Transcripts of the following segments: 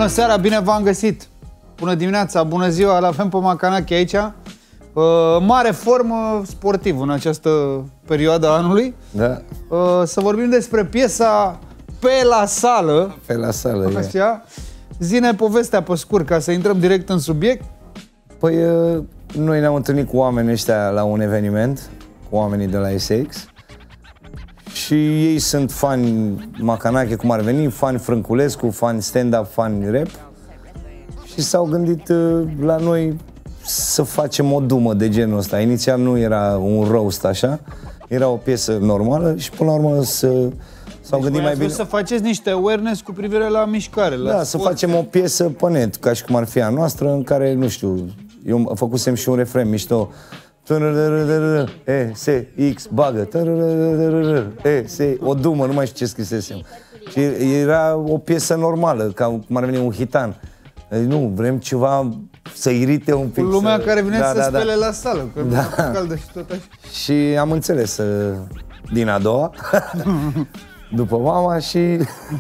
Bună seara, bine v-am găsit! Bună dimineața, bună ziua, îl avem pe Macanache aici. Mare formă sportiv în această perioadă a anului. Da. Să vorbim despre piesa Pe la sală. Pe la sală, așa. Zi-ne povestea pe scurt, ca să intrăm direct în subiect. Păi, noi ne-am întâlnit cu oamenii ăștia la un eveniment, cu oamenii de la SX. Și ei sunt fani Macanache, cum ar veni, fani Frânculescu, fani stand-up, fani rap. Și s-au gândit la noi să facem o dumă de genul ăsta. Inițial nu era un roast așa, era o piesă normală și până la urmă s-au gândit mai bine. Să faceți niște awareness cu privire la mișcare, la sport. Să facem o piesă pe net, ca și cum ar fi a noastră, în care, nu știu, eu făcusem și un refren mișto. E, se, X, bagă. E, se, o dumă, nu mai știu ce scrisesem. Și era o piesă normală, ca cum ar veni un hitan. Nu, vrem ceva să irite un pic. Cu lumea care vine să spele la sală, că caldă și tot așa. Și am înțeles din a doua, după mama și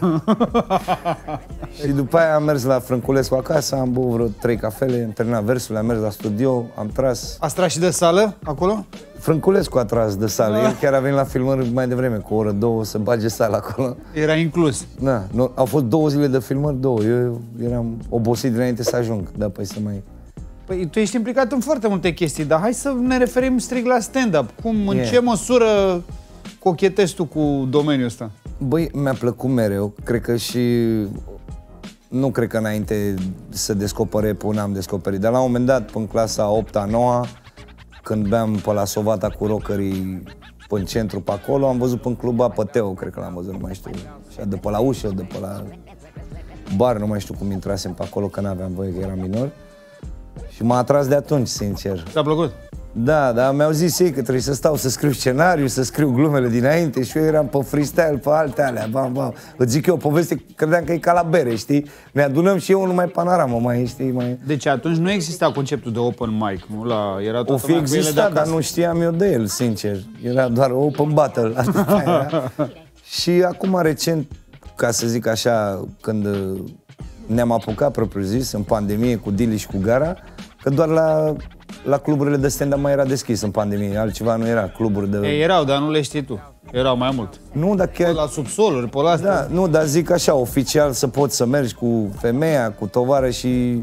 după aia am mers la Frânculescu acasă, am băut vreo 3 cafele, am terminat versurile, am mers la studio, am tras. Ați tras și de sală acolo? Frânculescu a tras de sală, el chiar a venit la filmări mai devreme, cu o oră, 2 să bage sală acolo. Era inclus? Da, au fost 2 zile de filmări, 2, eu eram obosit dinainte să ajung, da, păi să mai... Păi tu ești implicat în foarte multe chestii, dar hai să ne referim strict la stand-up. În ce măsură cochetezi tu cu domeniul ăsta? Băi, mi-a plăcut mereu, cred că și... Nu cred că înainte să descopere până am descoperit, dar la un moment dat, în clasa 8-a, 9-a, când beam pe la Sovata cu rockerii pe în centru, pe acolo, am văzut în club Apăteu, cred că l-am văzut, nu mai știu, și de pe la ușă, de pe la bar, nu mai știu cum intrasem pe acolo, că n-aveam voie, că eram minor. Și m-a atras de atunci, sincer. Ți-a plăcut? Da, dar mi-au zis ei că trebuie să stau să scriu scenariu, să scriu glumele dinainte și eu eram pe freestyle, pe alte alea, bam, bam. Îți zic eu, o poveste, credeam că e ca la bere, știi? Ne adunăm și eu numai panoramă, mai știi, mai... Deci atunci nu exista conceptul de open mic, nu? Era tot o fi existat, dar nu știam eu de el, sincer. Era doar open battle, asta era. Și acum, recent, ca să zic așa, când ne-am apucat propriu-zis, în pandemie, cu Dili și cu Gara, că doar la cluburile de stand-up mai era deschis în pandemie, altceva nu era, cluburi de... Ei, erau, dar nu le știi tu, erau mai mult. Nu, dar chiar... Pe la subsoluri, pe la astea. Da, nu, dar zic așa, oficial să poți să mergi cu femeia, cu tovară și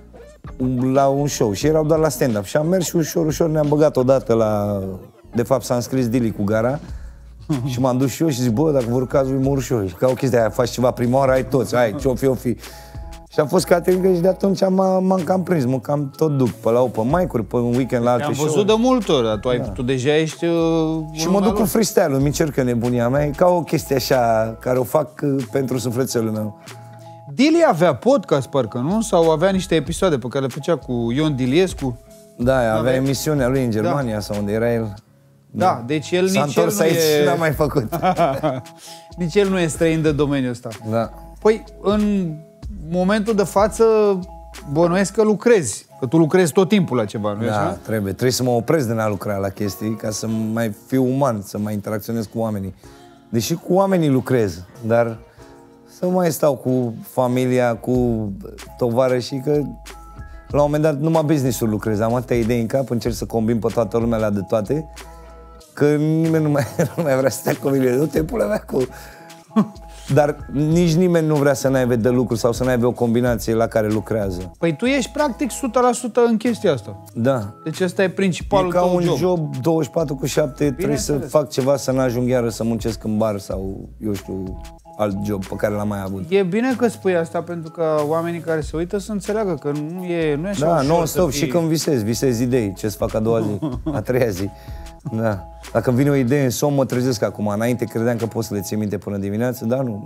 la un show. Și erau doar la stand-up. Și am mers și ușor, ușor ne-am băgat odată la... De fapt s-a înscris Dili cu Gara și m-am dus și eu și zic, bă, dacă vă urcați, mă urc și eu. Ca o chestie aia, faci ceva prima oară, ai toți, hai, ce-o fi. Și am fost caterincă și de atunci m-am cam prins, mă cam tot duc pe la open mic-uri, pe un weekend la alte show-uri. Am văzut de multe ori, dar tu deja ești... și mă duc cu freestyle-ul, îmi încercă nebunia mea, e ca o chestie așa, care o fac pentru sufletelul meu. Dili avea podcast, parcă, nu? Sau avea niște episoade pe care le făcea cu Ion Diliescu? Da, avea emisiunea lui în Germania, sau unde era el. Da, deci el s-a nici el întors aici și n-a mai făcut. Nici el nu e străin de domeniul ăsta. Da. Păi, în momentul de față, bănuiesc că lucrezi. Că tu lucrezi tot timpul la ceva, nu-i așa? Trebuie să mă opresc de a lucra la chestii, ca să mai fiu uman, să mai interacționez cu oamenii. Deși cu oamenii lucrez, dar să mai stau cu familia, cu tovarășii, că la un moment dat numai business-ul lucrez. Am atâtea idei în cap, încerc să combin pe toată lumea la de toate, că nimeni nu mai vrea să stea cu mine. Nu te pula mea cu... Dar nici nimeni nu vrea să n-aibă de lucru sau să n-aibă o combinație la care lucrează. Păi tu ești practic 100% în chestia asta. Da. Deci ăsta e principalul tău job. E ca un job 24/7, trebuie să fac ceva, să n-ajung iară să muncesc în bar sau, eu știu, alt job pe care l-am mai avut. E bine că spui asta pentru că oamenii care se uită să înțeleagă că nu e așa da, ușor non-stop, și când visez idei, ce să fac a doua zi, a treia zi. Da. Dacă vine o idee în somn, mă trezesc acum. Înainte credeam că pot să le ții minte până dimineață, dar nu.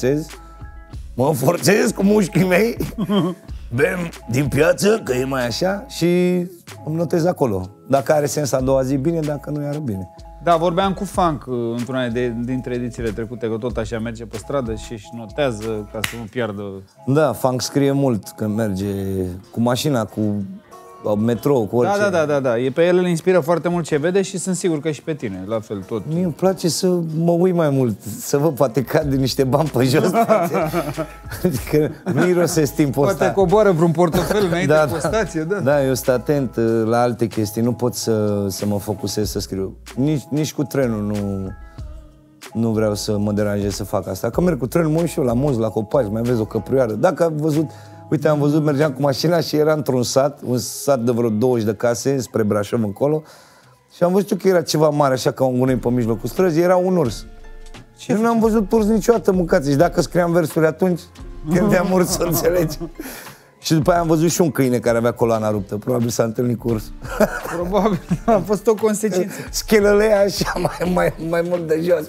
Mă forțez cu mușchii mei, bem din piață, că e mai așa, și îmi notez acolo. Dacă are sens a doua zi, bine, dacă nu, iară bine. Da, vorbeam cu Funk într-una dintre edițiile trecute, că tot așa merge pe stradă și își notează ca să nu piardă. Da, Funk scrie mult când merge cu mașina, cu metrou, cu orice. Da. E pe el îl inspiră foarte mult ce vede și sunt sigur că și pe tine, la fel tot. Mie îmi place să mă uit mai mult, să văd, poate cad niște bani pe jos. Adică nu irosesc timpul ăsta. Poate coboară vreun portofel înainte de postație, da. Da, eu sunt atent la alte chestii, nu pot să mă focusez să scriu. Nici cu trenul nu vreau să mă deranjez să fac asta. Că merg cu trenul, mă uit și eu la munți, la copaci, mai vezi o căprioară. Dacă am văzut, uite, am văzut, mergeam cu mașina și era într-un sat, un sat de vreo 20 de case, spre Brașov încolo, și am văzut că era ceva mare, așa ca un gunoi pe mijlocul străzii, era un urs. Și nu am văzut urs niciodată, mâncați. Și dacă scriam versuri atunci, gândeam urs, să înțelegi. Și după aia am văzut și un câine care avea coloana ruptă. Probabil s-a întâlnit cu urs. Probabil, a fost o consecință. Schelele așa mai mult de jos.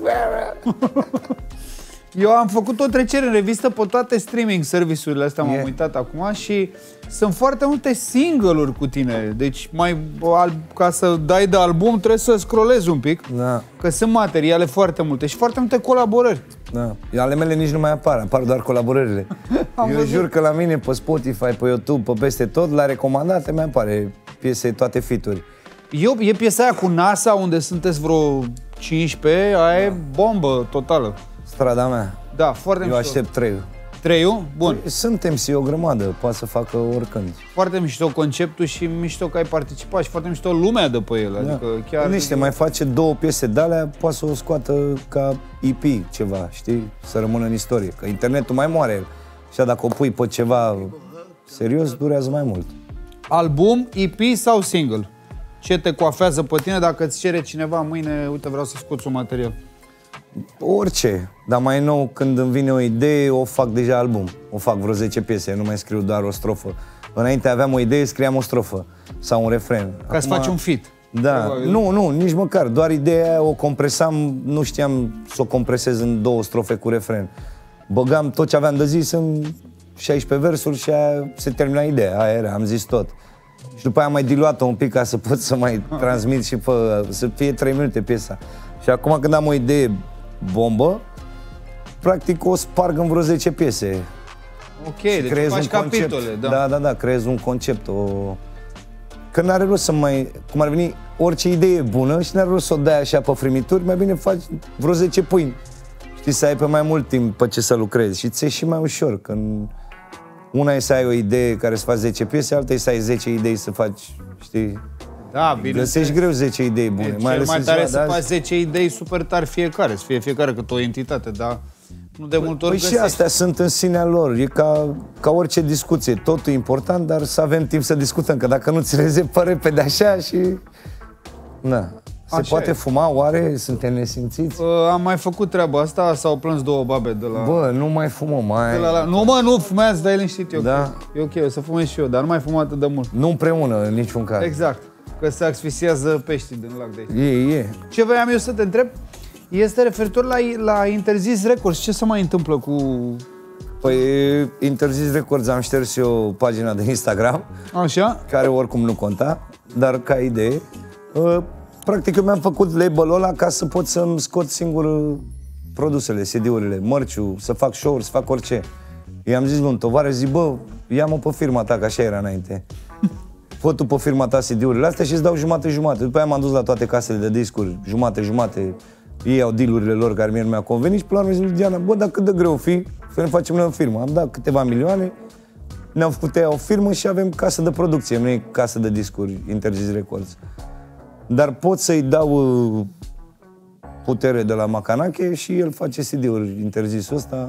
Eu am făcut o trecere în revistă pe toate streaming serviciurile astea, m-am uitat acum și sunt foarte multe single-uri cu tine. Deci ca să dai de album trebuie să scrollezi un pic, că sunt materiale foarte multe și foarte multe colaborări. Da. Ale mele nici nu mai apar doar colaborările. Eu jur că la mine pe Spotify, pe YouTube, pe peste tot, la recomandate mi apare piese, toate feat-uri. E piesa aia cu NASA unde sunteți vreo 15, aia e bombă totală. Strada mea. Da, foarte mișto. Eu aștept 3. 3-ul? Bun. Suntem și o grămadă, poate să facă oricând. Foarte mișto conceptul și mișto că ai participat și foarte mișto lumea de pe el. Adică chiar... Niște mai face 2 piese de alea, poate să o scoată ca EP ceva, știi? Să rămână în istorie. Că internetul mai moare. Și dacă o pui pe ceva serios, durează mai mult. Album, EP sau single? Ce te coafează pe tine dacă îți cere cineva mâine, uite, vreau să scoți un material? Orice, dar mai nou când îmi vine o idee, o fac deja album. O fac vreo 10 piese, nu mai scriu doar o strofă. Înainte aveam o idee, scriam o strofă sau un refren. Ca să faci un feat. Da, nu, nici măcar, doar ideea o compresam, nu știam să o compresez în 2 strofe cu refren. Băgam tot ce aveam de zis în 16 versuri și aia se termina ideea, aia era, am zis tot. Și după aia am mai diluat-o un pic ca să pot să mai transmit și să fie 3 minute piesa. Și acum când am o idee bombă, practic o sparg în vreo 10 piese. Ok, deci faci capitole, da. Da, creez un concept. Că n-are rost să mai... Cum ar veni, orice idee e bună și n-are rost să o dai așa pe frimituri, mai bine faci vreo 10 pâini. Știi, să ai pe mai mult timp pe ce să lucrezi și ți-e și mai ușor. Când una e să ai o idee care să faci 10 piese, alta e să ai 10 idei să faci, știi... Da, bine. Găsești greu 10 idei bune. Mai ales mai tare să faci 10 idei super tari fiecare, să fie fiecare cât o entitate, dar nu de multe ori și astea sunt în sinea lor, e ca orice discuție, totul e important, dar să avem timp să discutăm, că dacă nu ți le zic pe repede așa și... Na. Se poate fuma, oare? Suntem nesimțiți? Am mai făcut treaba asta, s-au plâns 2 babe de la... Bă, nu mai fumăm, mai... Nu fumează, dai liniștit, e ok. Da? E ok, o să fumez și eu, dar nu mai fum atât de mult. Nu împreună, în niciun caz. Exact, că se asfixiază peștii din lac de aici. E. Ce voiam eu să te întreb este referitor la Interzis Records. Ce se mai întâmplă cu... Păi, Interzis Records am șters eu pagina de Instagram. Așa? Care oricum nu conta, dar ca idee. Practic eu mi-am făcut label-ul ăla ca să pot să-mi scot singur produsele, CD-urile, mărciul, să fac show-uri, să fac orice. I-am zis lui un tovarăș, zic, bă, ia-mă pe firma ta, că așa era înainte. Fă tu pe firma ta CD-urile astea și îți dau jumate-jumate. După aia m-am dus la toate casele de discuri, jumate-jumate. Ei au deal-urile lor care mie nu mi-au convenit și până la urmă zic lui Diana, bă, dar cât de greu fi să ne facem noi o firmă. Am dat câteva milioane, ne-au făcut ea o firmă și avem casă de producție, nu e casă de discuri, Interzis Records. Dar pot să-i dau putere de la Macanache și el face CD-uri, Interzisul ăsta.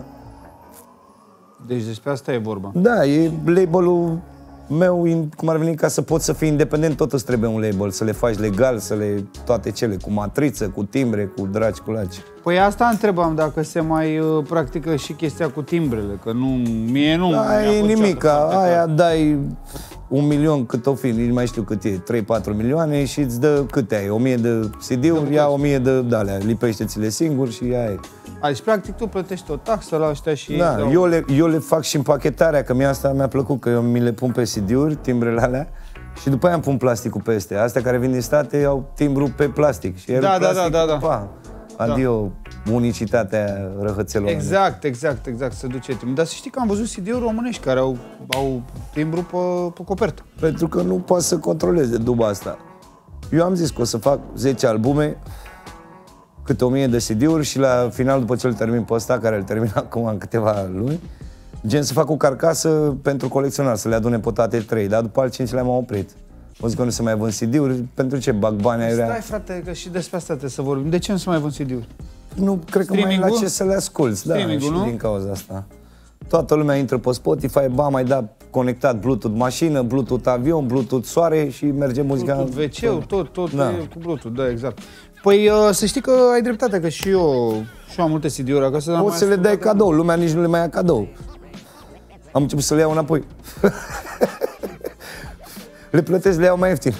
Deci despre asta e vorba. Da, e label-ul meu, cum ar veni, ca să poți să fii independent, tot îți trebuie un label, să le faci legal, să le toate cele, cu matriță, cu timbre, cu dragi, cu laci. Păi asta întrebam, dacă se mai practică și chestia cu timbrele, că mie nu... Da, e nimic, aia dai 1 milion cât o fi, nici mai știu cât e, 3-4 milioane și îți dă câte ai, 1000 de CD-uri, ia 1000 de alea, lipește-ți-le singur și aia e. Deci, practic, tu plătești o taxă la ăștia și... Da, eu le fac și împachetarea, că mie asta mi-a plăcut, că eu mi le pun pe CD-uri, timbrele alea, și după aia îmi pun plasticul peste. Astea care vin din state au timbru pe plastic. Și da. Pa. Adio unicitatea răhățelor. Exact, se duce timpul. Dar să știi că am văzut CD-uri românești care au timbru pe copertă. Pentru că nu poate să controleze duba asta. Eu am zis că o să fac 10 albume, câte 1000 de CD-uri și la final, după ce îl termin pe ăsta, care îl termin acum în câteva luni, gen să fac o carcasă pentru colecționar, să le adune pe toate 3, dar după al 5-lea m-am oprit. O zic că nu se mai vând CD-uri, pentru ce bag bani aiurea? Stai, frate, că și despre asta trebuie să vorbim. De ce nu se mai vând CD-uri? Nu, cred că mai la ce să le asculți, da, și nu? din cauza asta. Toată lumea intră pe Spotify, mai da conectat Bluetooth mașină, Bluetooth avion, Bluetooth soare și merge muzica... Bluetooth WC, tot e cu Bluetooth, da, exact. Păi să știi că ai dreptate, că și eu am multe CD-uri acasă. Poți să le dai cadou, lumea nici nu le mai ia cadou. Am început să le iau înapoi. Le plătesc, le iau mai ieftin.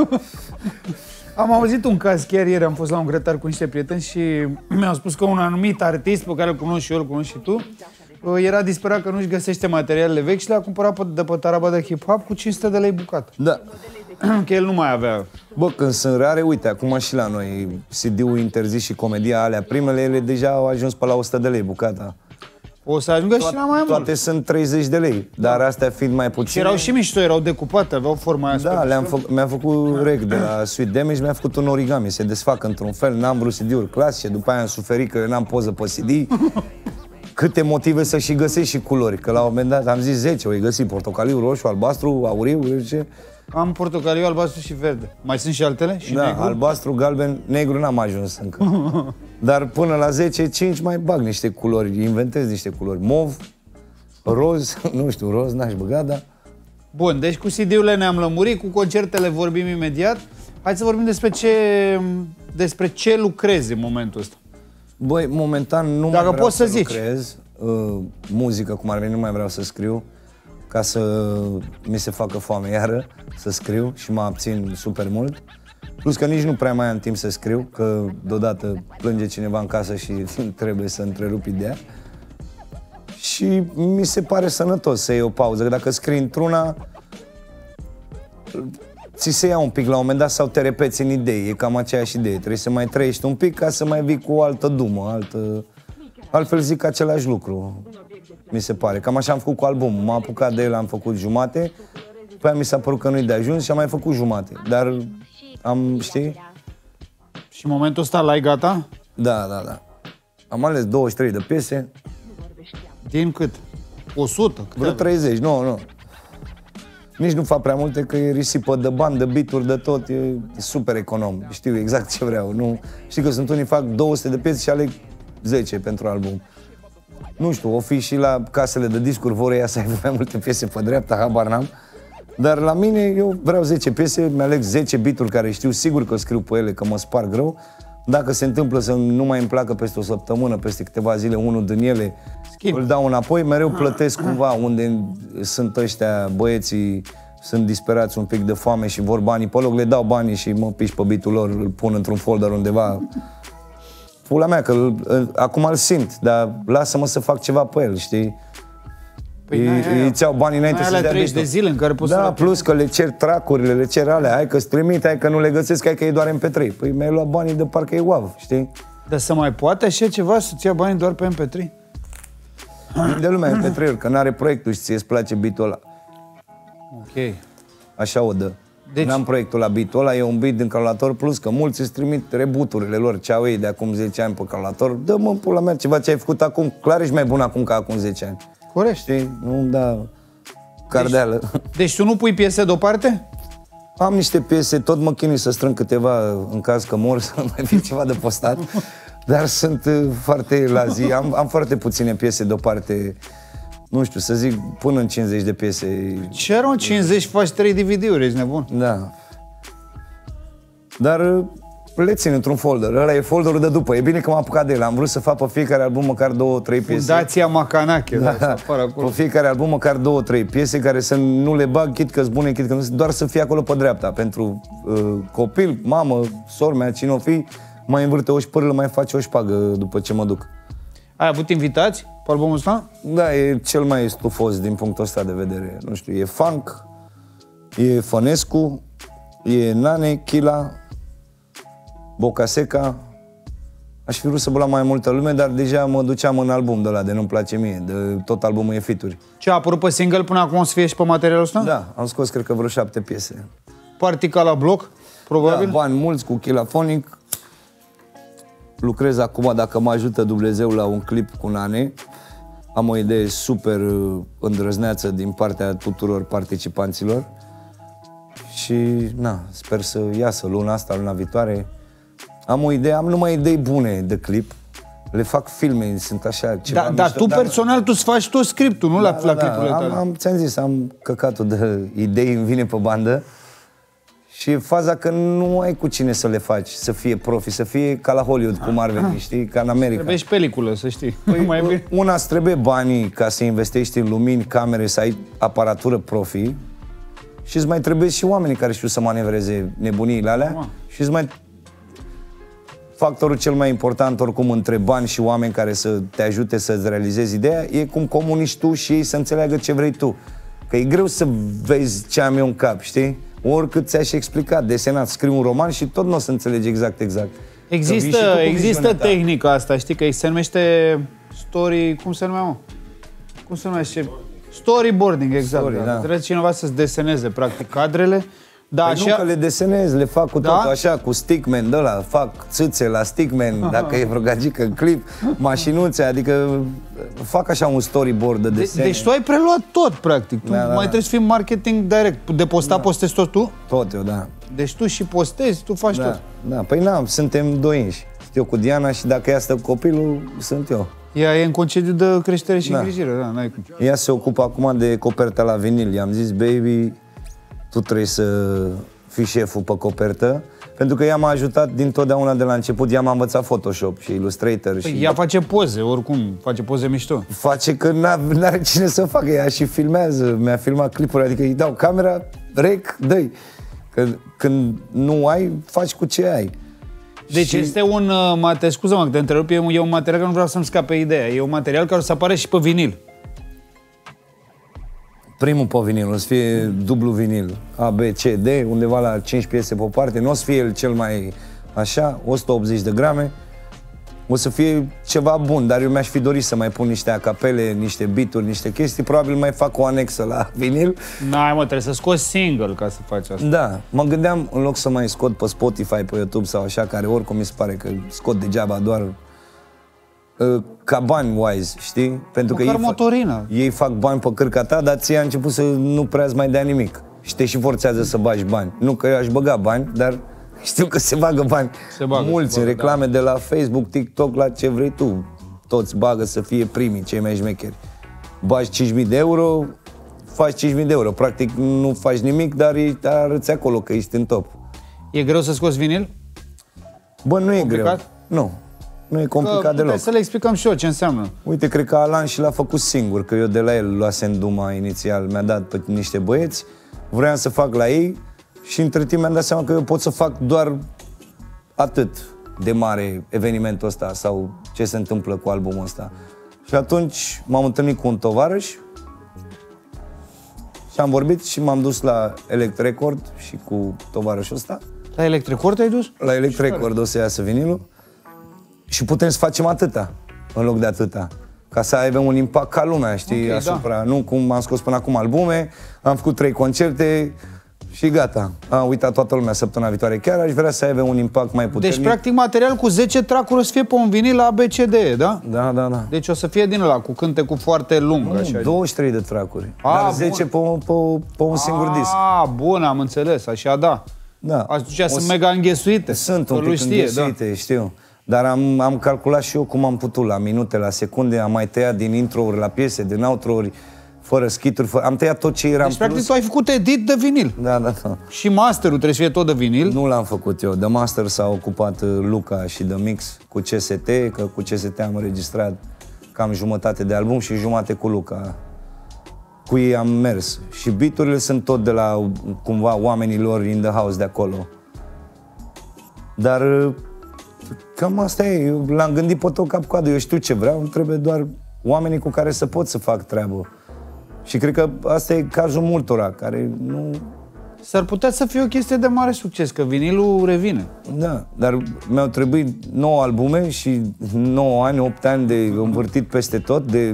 Am auzit un caz, chiar ieri am fost la un grătar cu niște prieteni și mi-au spus că un anumit artist pe care îl cunosc și eu, îl cunosc și tu, era disperat că nu-și găsește materialele vechi și le-a cumpărat de pe taraba de hip-hop cu 500 de lei bucată. Da. Că el nu mai avea. Bă, când sunt rare, uite, acum și la noi, CD-ul interzis și comedia alea, primele, ele deja au ajuns pe la 100 de lei bucata. O să ajungă și la mai mult. Toate sunt 30 de lei, dar astea fiind mai puține... Și erau și mișto, erau decupate, aveau forma aia. Da, mi-a făcut rec de la Sweet Damage, mi-a făcut un origami, se desfac într-un fel, n-am vrut CD-uri clasice, după aia am suferit că n-am poză pe CD. Câte motive să și găsești și culori, că la un moment dat am zis 10, o găsi portocaliu, roșu, albastru, auriu, ce... Am portocaliu, albastru și verde. Mai sunt și altele? Și da, negru? Albastru, galben, negru n-am ajuns încă. Dar până la 10, 5 mai bag niște culori, inventez niște culori. Mov, roz, nu știu, roz n-aș băga, dar... Bun, deci cu CD-urile ne-am lămurit, cu concertele vorbim imediat. Hai să vorbim despre ce lucrezi în momentul ăsta. Băi, momentan nu Dacă mai vreau poți să lucrez. Muzică, cum ar veni, nu mai vreau să scriu, ca să mi se facă foame iară să scriu și mă abțin super mult. Plus că nici nu prea mai am timp să scriu, că deodată plânge cineva în casă și trebuie să întrerup ideea. Și mi se pare sănătos să iei o pauză, că dacă scrii într-una, ți se ia un pic la un moment dat sau te repeți în idei, e cam aceeași idee. Trebuie să mai trăiești un pic ca să mai vii cu o altă dumă, altfel zic același lucru, mi se pare. Cam așa am făcut cu albumul, m-am apucat de el, am făcut jumate, după aia mi s-a părut că nu-i de ajuns și am mai făcut jumate, dar știi? Și în momentul ăsta l-ai gata? Da. Am ales 23 de piese. Din cât? 100? Vreo 30, nu. Nici nu fac prea multe, că e risipă de bani, de beat-uri, de tot, e super econom. Știu exact ce vreau. Nu, știi că sunt unii fac 200 de piese și aleg 10 pentru album. Nu știu, o fi și la casele de discuri, vor ea să aibă mai multe piese pe dreapta, habar n-am. Dar la mine, eu vreau 10 piese, mi-aleg 10 beat-uri care știu sigur că scriu pe ele, că mă sparg rău. Dacă se întâmplă să nu mai îmi placă peste o săptămână, peste câteva zile, unul din ele, îl dau înapoi, mereu plătesc cumva unde sunt ăștia, băieții, sunt disperați un pic de foame și vor banii pe loc, le dau banii și mă piși pe beat-ul lor, îl pun într-un folder undeva. Pula mea, că acum îl simt, dar lasă-mă să fac ceva pe el, știi? Păi îți iau banii înainte să-ți dea beat-ul. De zile în care poți da, plus că le cer tracurile, le cer alea, hai că-ți trimit, hai că nu le găsesc, hai că e doar MP3. Păi mi-ai luat banii de parcă e WAV, știi? Dar să mai poate așa ceva, să-ți ia banii doar pe MP3? De lumea MP3-uri, că n-are proiectul și ție-ți place beat-ul ăla. Ok. Așa o dă. Deci... N-am proiectul la beat-ul ăla, e un beat din calculator, plus că mulți îți trimit reboot-urile lor, ce au ei de acum 10 ani pe calculator. Dă-mă, pula mea, ceva ce ai făcut acum, clar ești mai bun acum ca acum 10 ani. Corect. Știi? Nu, da, cardeală. Deci tu nu pui piese deoparte? Am niște piese, tot mă chinui să strâng câteva în caz că mor, să mai fie ceva de postat, dar sunt foarte lazi, am foarte puține piese deoparte, nu știu, să zic, până în 50 de piese. Ce erau 50, faci 3 DVD-uri, ești nebun? Da. Dar le țin într-un folder, ăla e folderul de după, e bine că m-am apucat de el, am vrut să fac pe fiecare album măcar 2-3 piese. Fundația Macanache, da, să apară acolo. Pe fiecare album măcar 2-3 piese care să nu le bag, chit că-s bune, chit că nu, doar să fie acolo pe dreapta, pentru copil, mamă, sor mea, cine o fi, mai învârte o șpârlă, mai face o șpagă după ce mă duc. Ai avut invitați pe albumul ăsta? Da, e cel mai stufos din punctul ăsta de vedere, nu știu, e Funk, e Fănescu, e Nane, Chila, Bocaseca, Aș fi vrut să la mai multă lume, dar deja mă duceam în album de ăla, de Nu-mi place mie, de tot albumul e feat-uri. Ce a apărut pe single până acum o să fie și pe materialul ăsta? Da, am scos cred că vreo 7 piese. Partica la bloc, probabil? Da, bani mulți cu Chilafonic. Lucrez acum, dacă mă ajută Dumnezeu, la un clip cu Nane. Am o idee super îndrăzneață din partea tuturor participanților. Și, na, sper să iasă luna asta, luna viitoare. Am o idee, am numai idei bune de clip. Le fac filme, sunt așa ceva Da, dar tu personal, tu îți faci tot scriptul, nu la clipurile tale. Ți-am zis, am căcatul de idei, îmi vine pe bandă. Și e faza că nu ai cu cine să le faci, să fie profi, să fie ca la Hollywood, cum ar veni, știi, ca în America. Trebuie și peliculă, să știi. Păi, una îți trebuie banii ca să investești în lumini, camere, să ai aparatură profi și îți mai trebuie și oamenii care știu să manevreze nebuniile alea și îți mai... Factorul cel mai important, oricum, între bani și oameni care să te ajute să-ți realizezi ideea, e cum comunici tu și ei să înțeleagă ce vrei tu. Că e greu să vezi ce am eu în cap, știi? Oricât ți-aș explica, desenat, scriu un roman și tot nu o să înțelegi exact. Există tehnica asta, știi, că se numește story... Cum se numește, mă? Cum se numește? Storyboarding, exact. Story, da. Trebuie cineva să-ți deseneze, practic, cadrele. Da, păi așa... nu că le desenez, le fac cu totul așa, cu stickman de ăla, fac țâțe la stickman, dacă e vreo gagică în clip, mașinuțe, adică fac așa un storyboard de desene. Deci tu ai preluat tot, practic. Tu mai trebuie să fii marketing direct. De postat postezi tot tu? Tot eu, da. Deci tu și postezi, tu faci tot. Da, păi suntem doi înși. Eu cu Diana și dacă ea stă cu copilul, sunt eu. Ea e în concediu de creștere și îngrijire, da, n-ai cum. Ea se ocupă acum de coperta la vinil. I-am zis, baby, tu trebuie să fii șeful pe copertă, pentru că ea m-a ajutat dintotdeauna de la început, ea m-a învățat Photoshop și Illustrator. Păi și ea face poze, oricum, face poze mișto. Face că n-are cine să facă, ea și filmează, mi-a filmat clipuri, adică îi dau camera, rec, dă-i. Că când nu ai, faci cu ce ai. Deci și... este un, scuză-mă că te întrerup, e un material, că nu vreau să-mi scape ideea, e un material care o să apare și pe vinil. Primul pe vinil, o să fie dublu vinil, A, B, C, D, undeva la 5 piese pe parte, nu o să fie el cel mai așa, 180 de grame, o să fie ceva bun, dar eu mi-aș fi dorit să mai pun niște acapele, niște beat-uri, niște chestii, probabil mai fac o anexă la vinil. N-ai, mă, trebuie să scoți single ca să faci asta. Da, mă gândeam, în loc să mai scot pe Spotify, pe YouTube sau așa, care oricum mi se pare că scot degeaba doar ca bani-wise, știi? Pentru că ei fac bani pe cârca ta, dar ție a început să nu prea-ți mai dea nimic. Și te și forțează să bagi bani. Nu că eu aș băga bani, dar știu că se bagă bani. Mulți în reclame, de la Facebook, TikTok, la ce vrei tu. Toți bagă să fie primii, cei mai șmecheri. Bagi 5.000 de euro, faci 5.000 de euro. Practic nu faci nimic, dar arăți acolo că ești în top. E greu să scoți vinil? Bă, nu e greu. Nu. Nu e complicat deloc. Să le explicăm și eu ce înseamnă. Uite, cred că Alan și l-a făcut singur, că eu de la el luasem Duma inițial, mi-a dat pe niște băieți, vroiam să fac la ei și între timp mi-am dat seama că eu pot să fac doar atât de mare evenimentul ăsta sau ce se întâmplă cu albumul ăsta. Și atunci m-am întâlnit cu un tovarăș și am vorbit și m-am dus la Elect Record și cu tovarășul ăsta. La Elect Record ai dus? La Elect Record o să iasă vinilul. Și putem să facem atâta, în loc de atâta. Ca să aibă un impact ca lumea, știi, okay, asupra. Da. Nu cum am scos până acum albume, am făcut 3 concerte și gata. Am uitat toată lumea săptămâna viitoare. Chiar aș vrea să aibă un impact mai puternic. Deci, practic, material cu 10 track-uri o să fie pe un vinil la ABCD, da? Da, da, da. Deci o să fie din ăla, cu cântecul foarte lung. Așa. 23 de track-uri, dar 10 pe un singur disc. Bun, am înțeles, așa, da. Da. Atunci sunt mega înghesuite. Sunt un pic înghesuite, da. Știu. Dar am calculat și eu cum am putut, la minute, la secunde, am mai tăiat din intro-uri la piese, din outro-uri, fără skituri, am tăiat tot ce era. Deci, practic, tu ai făcut edit de vinil. Da, da, da. Și masterul trebuie să fie tot de vinil. Nu l-am făcut eu. De master s-a ocupat Luca și de mix cu CST, că cu CST am înregistrat cam jumătate de album și jumătate cu Luca. Cu ei am mers. Și beat-urile sunt tot de la, cumva, oamenilor in the house de acolo. Dar cam asta e, eu l-am gândit pe tot cap-coadă, eu știu ce vreau, trebuie doar oamenii cu care să pot să fac treabă. Și cred că asta e cazul multora, care S-ar putea să fie o chestie de mare succes, că vinilul revine. Da, dar mi-au trebuit 9 albume și 9 ani, 8 ani de învârtit peste tot, de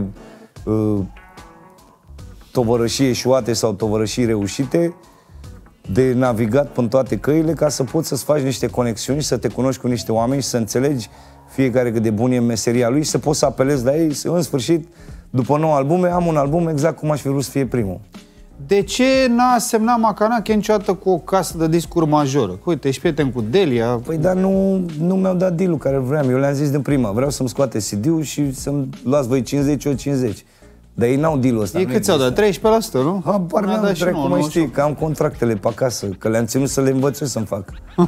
tovărășii eșuate sau tovărășii reușite, de navigat până toate căile ca să poți să-ți faci niște conexiuni, să te cunoști cu niște oameni și să înțelegi fiecare cât de bun e în meseria lui și să poți să apelezi la ei. În sfârșit, după 9 albume, am un album exact cum aș fi vrut să fie primul. De ce n-a semnat Macanache niciodată cu o casă de discuri majoră? Uite, ești prieten cu Delia. Păi dar nu mi-au dat deal-ul care vreau. Eu le-am zis din prima, vreau să-mi scoate CD-ul și să-mi luați voi 50, eu 50. Dar ei n-au deal-ul ăsta. Ei cât ți-au dat? 13%, nu? Habar n-am, dracu, mai știi, că am contractele pe acasă, că le-am ținut să le învăț eu să-mi fac.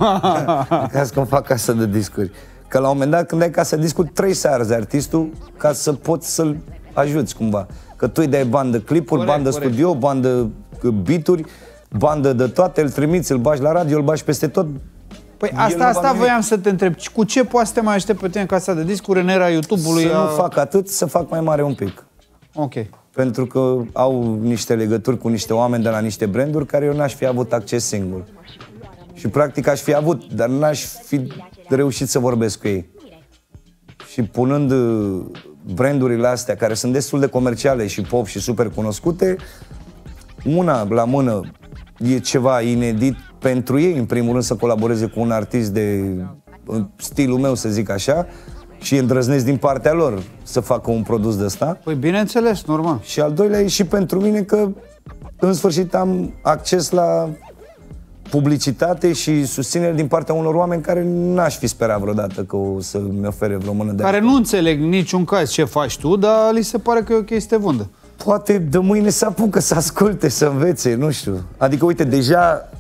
Ca să-mi fac casă de discuri. Că la un moment dat, când ai casă de discuri, trebuie să arzi artistul ca să poți să-l ajuți cumva. Că tu îi dai bandă clipuri, bandă studio, bandă beat-uri, bandă de toate, îl trimiți, îl bagi la radio, îl bagi peste tot. Păi asta voiam să te întreb. Cu ce poate să te mai aștept pe tine în casa de discuri, în era YouTube-ului? Să nu fac atât, să fac mai mare un pic. Ok. Pentru că au niște legături cu niște oameni de la niște branduri care eu n-aș fi avut acces singur. Și practic aș fi avut, dar n-aș fi reușit să vorbesc cu ei. Și punând brandurile astea, care sunt destul de comerciale și pop și super cunoscute, una la mână e ceva inedit pentru ei, în primul rând să colaboreze cu un artist de stilul meu, să zic așa, și îndrăznesc din partea lor să facă un produs de ăsta. Păi bineînțeles, normal. Și al doilea e și pentru mine că în sfârșit am acces la publicitate și susținere din partea unor oameni care n-aș fi sperat vreodată că o să-mi ofere vreo mână de care nu înțeleg niciun caz ce faci tu, dar li se pare că e ok să te vândă. Poate de mâine să apucă să asculte, să învețe, nu știu. Adică, uite, deja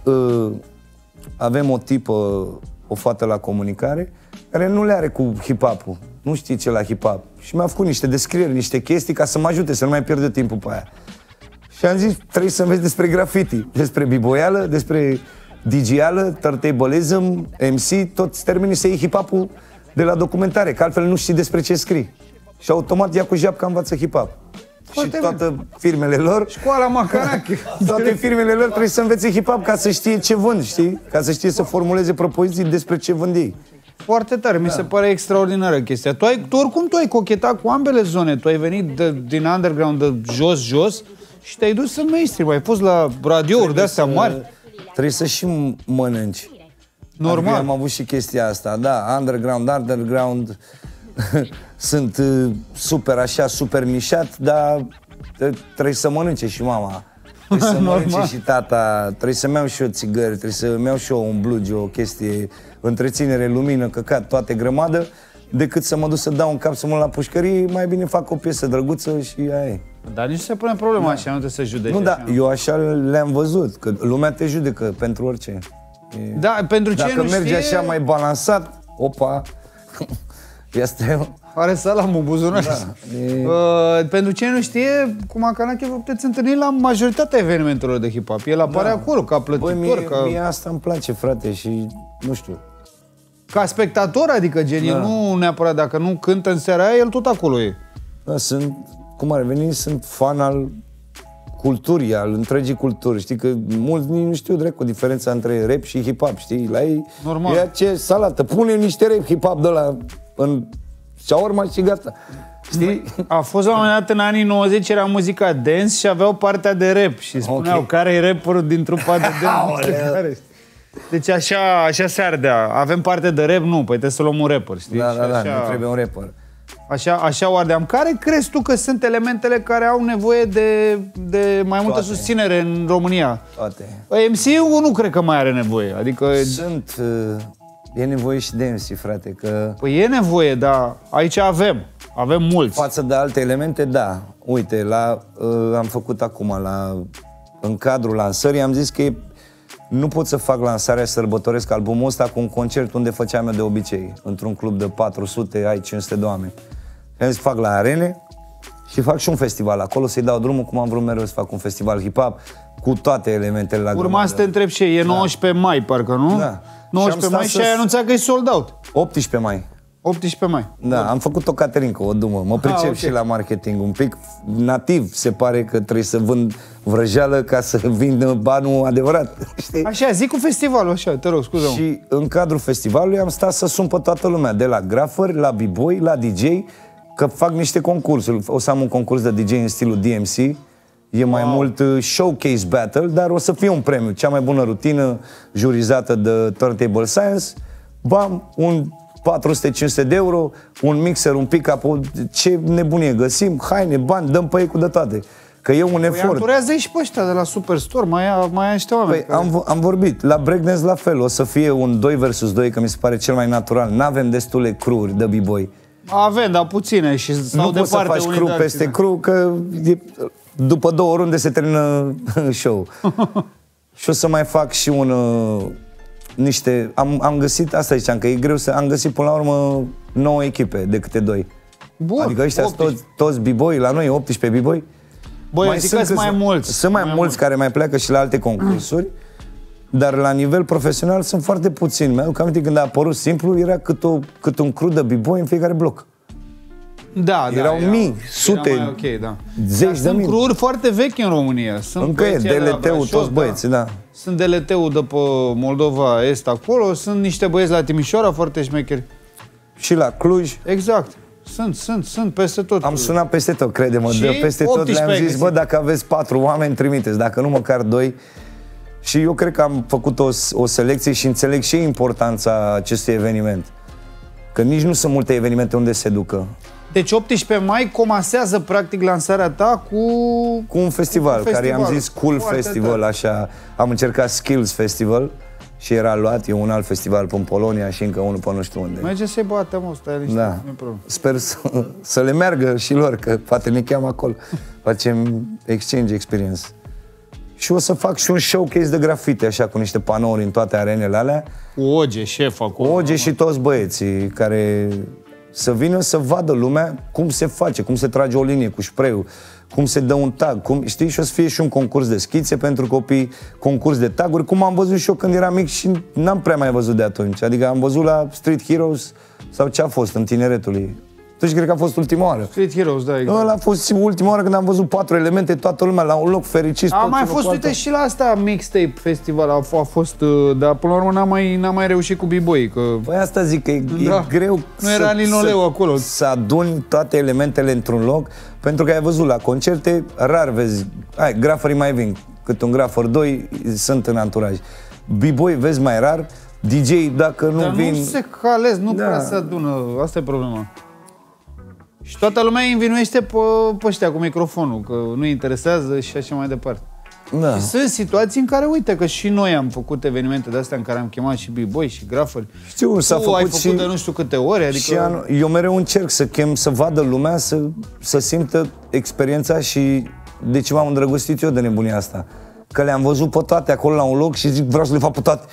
avem o tipă, o fată la comunicare, care nu le are cu hip-hop-ul. Nu știe ce la hip-hop. Și mi-a făcut niște descrieri, niște chestii ca să mă ajute, să nu mai pierd timpul pe aia. Și am zis, trebuie să înveți despre graffiti, despre biboială, despre DJ-ală, turntablism, MC, toți termenii să iei hip-hop-ul de la documentare, că altfel nu știi despre ce scrii. Și automat ia cu japca învață hip-hop. Și toate firmele lor, școala Macanache, toate firmele lor trebuie să învețe hip-hop ca să știe ce vând, știi? Ca să știe să formuleze propoziții despre ce vând ei. Foarte tare, mi se pare extraordinară chestia. Tu oricum ai cochetat cu ambele zone. Tu ai venit din underground de jos și te-ai dus în mainstream. Ai fost la radiouri de-astea mari. Trebuie să și mănânci. Normal. Adică am avut și chestia asta, da, underground sunt super așa, super nișat, dar trebuie să mănânce și mama. Trebuie să mănânce și tata, trebuie să-mi iau și eu țigări, trebuie să-mi iau și eu un blugi, o chestie, întreținere, lumină, căcat, toate grămadă, decât să mă duc să dau un cap să mă la pușcărie, mai bine fac o piesă drăguță și aia e. Dar nici nu se pune problema așa, nu trebuie să judeci. Nu, da, eu așa le-am văzut, că lumea te judecă pentru orice. Da, pentru ce dacă nu mergi știe... așa mai balansat, opa, asta e... Are salamul în buzunar. Da. Pentru cine nu știe, cu Macanache vă puteți întâlni la majoritatea evenimentelor de hip-hop. El apare acolo, ca plătitor. Mie asta îmi place, frate, și nu știu. Ca spectator, adică gen, el nu neapărat, dacă nu cântă în seara aia, el tot acolo e. Da, cum ar veni, sunt fan al culturii, al întregii culturi. Știi că mulți nu știu drept diferența între rap și hip-hop, știi? La ei normal. E ce salată, pune niște rap hip-hop de la în shawarma și gata. Știi? A fost la un moment dat în anii 90, era muzica dance și aveau partea de rap și spuneau care e rapperul din trupa de dance. Deci așa se ardea. Avem parte de rap? Nu, păi trebuie să luăm un rapper, știi? Da, nu trebuie un rapper. Așa o ardeam. Care crezi tu că sunt elementele care au nevoie de mai multă susținere în România? Toate. MC-ul nu cred că mai are nevoie. Adică... E nevoie și de MC, frate, că... Păi e nevoie, dar aici avem mulți. Față de alte elemente, da. Uite, am făcut acum, în cadrul lansării, am zis că nu pot să fac lansarea și sărbătoresc albumul ăsta cu un concert unde făceam eu de obicei, într-un club de 400, ai 500 de oameni. Și am zis, fac la arene și fac și un festival acolo, să-i dau drumul, cum am vrut mereu să fac un festival hip-hop, cu toate elementele la urma să te întreb și e 19 mai, parcă, nu? Da. 19 mai și ai anunțat că e sold out. 18 mai. 18 mai. Da, am făcut o caterincă, o dumă. Mă pricep okay. și la marketing un pic. Nativ, se pare că trebuie să vând vrăjeală ca să vindă banul adevărat. Știi? Așa, zic cu festivalul, așa, te rog, scuză-mă. Și în cadrul festivalului am stat să sun pe toată lumea, de la grafări, la b-boy, la DJ, că fac niște concursuri. O să am un concurs de DJ în stilul DMC. E mai mult showcase battle, dar o să fie un premiu. Cea mai bună rutină jurizată de Turntable Science. Bam, un 400-500 de euro, un mixer, un pick-up, ce nebunie găsim, haine, bani, dăm pe ei cu de toate. Că e un efort. Anturează și pe ăștia de la Superstore, mai niște oameni. Păi, am vorbit, la breakdance la fel, o să fie un 2 versus 2, că mi se pare cel mai natural. N-avem destule crew-uri de b-boy. Avem, dar puține și nu poți să faci crew peste crew, că după 2 runde se termină show. Și o să mai fac și niște... Am găsit, asta ziceam, că e greu să... Am găsit până la urmă 9 echipe de câte 2. Bun, adică ăștia toți b-boy, la noi 18 b-boy. Băi, eu zic că sunt mai mulți. Sunt mai mulți care mai pleacă și la alte concursuri, dar la nivel profesional sunt foarte puțini. Mi-aduc aminte când a apărut Simplu, era cât un crew de b-boy în fiecare bloc. Da, erau mii, sute, era okay, da. zeci de mii. Sunt crew-uri foarte vechi în România. Sunt încă e DLT-ul, toți băieții, da. Sunt DLT-ul de pe Moldova Est acolo, sunt niște băieți la Timișoara foarte șmecheri. Și la Cluj. Exact. Sunt peste tot. Am sunat peste tot, crede-mă, de peste tot le-am zis, bă, dacă aveți 4 oameni, trimiteți, dacă nu măcar 2. Și eu cred că am făcut o selecție și înțeleg și importanța acestui eveniment. Că nici nu sunt multe evenimente unde se ducă. Deci 18 mai comasează practic lansarea ta cu un festival, care i-am zis Cool Festival, așa. Am încercat Skills Festival și era luat, e un alt festival în Polonia și încă unul pe nu știu unde. Merge să-i bate, mă, stai niște. Da. Sper să le meargă și lor, că poate ne cheamă acolo. Facem exchange experience. Și o să fac și un showcase de grafite, așa, cu niște panouri în toate arenele alea. Cu Oge, șef acolo. Oge și toți băieții care să vină să vadă lumea cum se face, cum se trage o linie cu spray-ul, cum se dă un tag, știi? Și o să fie și un concurs de schițe pentru copii, concurs de taguri, cum am văzut și eu când eram mic și n-am prea mai văzut de atunci. Adică am văzut la Street Heroes sau ce a fost în tineretului. Atunci cred că a fost ultima oară. Street Heroes, da, exact. Ăla a fost ultima oară când am văzut 4 elemente, toată lumea la un loc fericit. A mai fost, uite, și la asta Mixtape Festival a fost, dar până la urmă n-am mai reușit cu b-boy, că... Păi asta zic, că e greu. Nu era linoleu acolo. Să aduni toate elementele într-un loc, pentru că ai văzut la concerte, rar vezi, grafării mai vin, cât un grafăr, 2 sunt în anturaj. B-boy vezi mai rar, DJ dacă nu vin... Dar nu se calez, nu prea se adună, asta e problema. Și toată lumea îi învinuiește pe ăștia cu microfonul, că nu-i interesează și așa mai departe. Da. Și sunt situații în care, uite, că și noi am făcut evenimente de-astea în care am chemat și b-boy și grafări. Știu, s-a făcut ai făcut de nu știu câte ori, adică... Și eu mereu încerc să chem, să vadă lumea, să simtă experiența și de ce m-am îndrăgostit eu de nebunia asta. Că le-am văzut pe toate acolo la un loc și zic, vreau să le fac pe toate.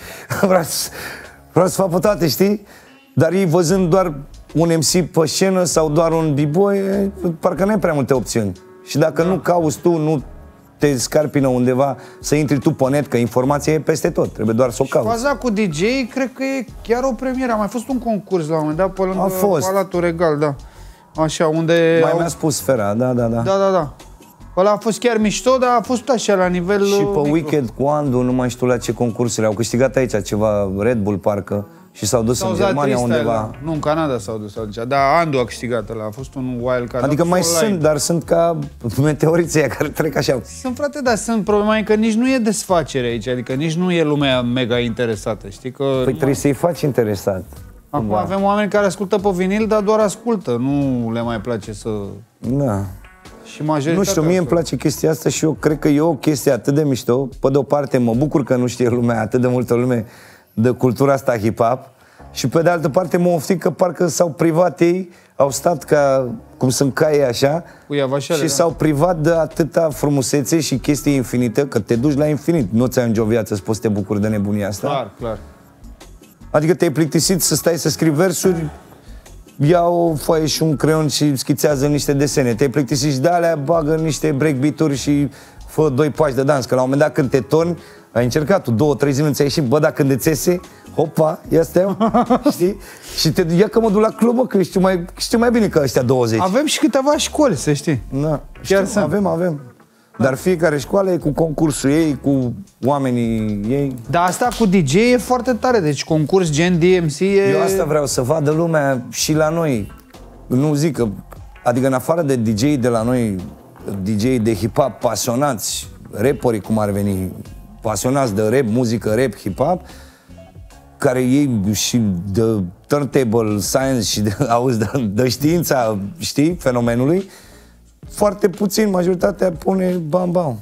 vreau să fac pe toate, știi? Dar ei văzând doar un MC pe scenă sau doar un b-boy, parcă n-ai prea multe opțiuni. Și dacă nu cauți tu, nu te scarpină undeva să intri tu pe net, că informația e peste tot, trebuie doar să o cauți. Faza cu DJ, cred că e chiar o premieră. A mai fost un concurs la un moment dat pe lângă Palatul Regal, da. Așa, unde... Mi-a spus Sfera, da. Da. Ăla a fost chiar mișto, dar a fost așa, la nivel... Și pe Weekend cu Andu, nu mai știu la ce concursuri, au câștigat aici ceva, Red Bull parcă. Și s-au dus în Germania undeva. Da. Nu, în Canada s-au dus. Dar Andu a câștigat ăla, a fost un wild card. Adică mai sunt, dar sunt ca meteoriții aia care trec așa. Sunt, frate, dar sunt. Problema e că nici nu e desfacere aici, adică nici nu e lumea mega interesată, știi că... Păi trebuie să-i faci interesat. Acum avem oameni care ascultă pe vinil, dar doar ascultă, nu le mai place să... Da. Și majoritatea... Nu știu, mie îmi place chestia asta și eu cred că e o chestie atât de mișto. Pe de o parte mă bucur că nu știe lumea, atât de multă lume, de cultura asta hip-hop. Și pe de altă parte mă oftic că parcă s-au privat ei, au stat ca, cum sunt caii așa, și s-au privat de atâta frumusețe și chestii infinită, că te duci la infinit. Nu ți-ai nicio viață să poți să te bucuri de nebunia asta. Clar. Adică te-ai plictisit să stai să scrii versuri, ia o foaie și un creion și schițează niște desene. Te-ai plictisit și de alea, bagă niște breakbeat-uri și fă 2 pași de dans, că la un moment dat când te torni, Ai încercat tu 2-3 zile, nu ți-a ieșit, bă, dacă când îți iese, hopa, ia stai, știi? Și ia că mă duc la club, mă, că știu mai bine că ăștia 20. Avem și câteva școli, să știi. Da, știu, avem. Dar fiecare școală e cu concursul ei, cu oamenii ei. Dar asta cu DJ e foarte tare, deci concurs gen DMC e... Eu asta vreau să vadă lumea și la noi. Nu zic că, adică în afară de DJ de la noi, DJ de hip-hop pasionați, rapperii cum ar veni, pasionați de rap, muzică rap, hip-hop, care ei și de turntable science și de știința, știi, fenomenului, foarte puțin, majoritatea pune bam.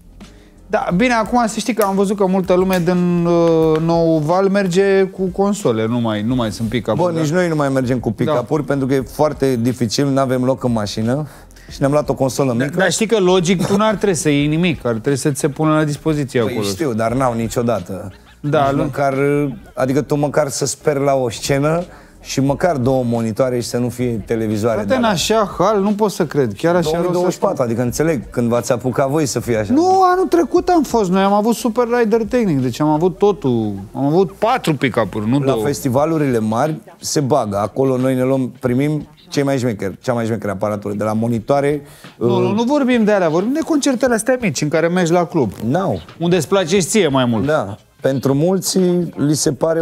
Da, bine, acum să știi că am văzut că multă lume din nou val merge cu console, nu mai sunt pick-up-uri. Bă, nici noi nu mai mergem cu pick-up-uri, pentru că e foarte dificil, nu avem loc în mașină și ne-am luat o consolă mică. Dar știi că logic tu n-ar trebui să iei nimic, ar trebui să ți se pună la dispoziție acolo. Știu, dar n-au niciodată. Da, măcar, adică tu măcar să speri la o scenă și măcar 2 monitoare și să nu fie televizoare. Frate, în așa hal, nu pot să cred, chiar așa 2024, adică înțeleg, când v-ați apucat voi să fie așa. Nu, anul trecut am fost, noi am avut Super Rider Technic, deci am avut totul, am avut 4 pick-up-uri, nu 2. La festivalurile mari se bagă, acolo noi ne primim cea mai șmecheră aparatură, de la monitoare. Nu vorbim de alea, vorbim de concertele astea mici în care mergi la club. Unde îți place și ție mai mult. Da, pentru mulți li se pare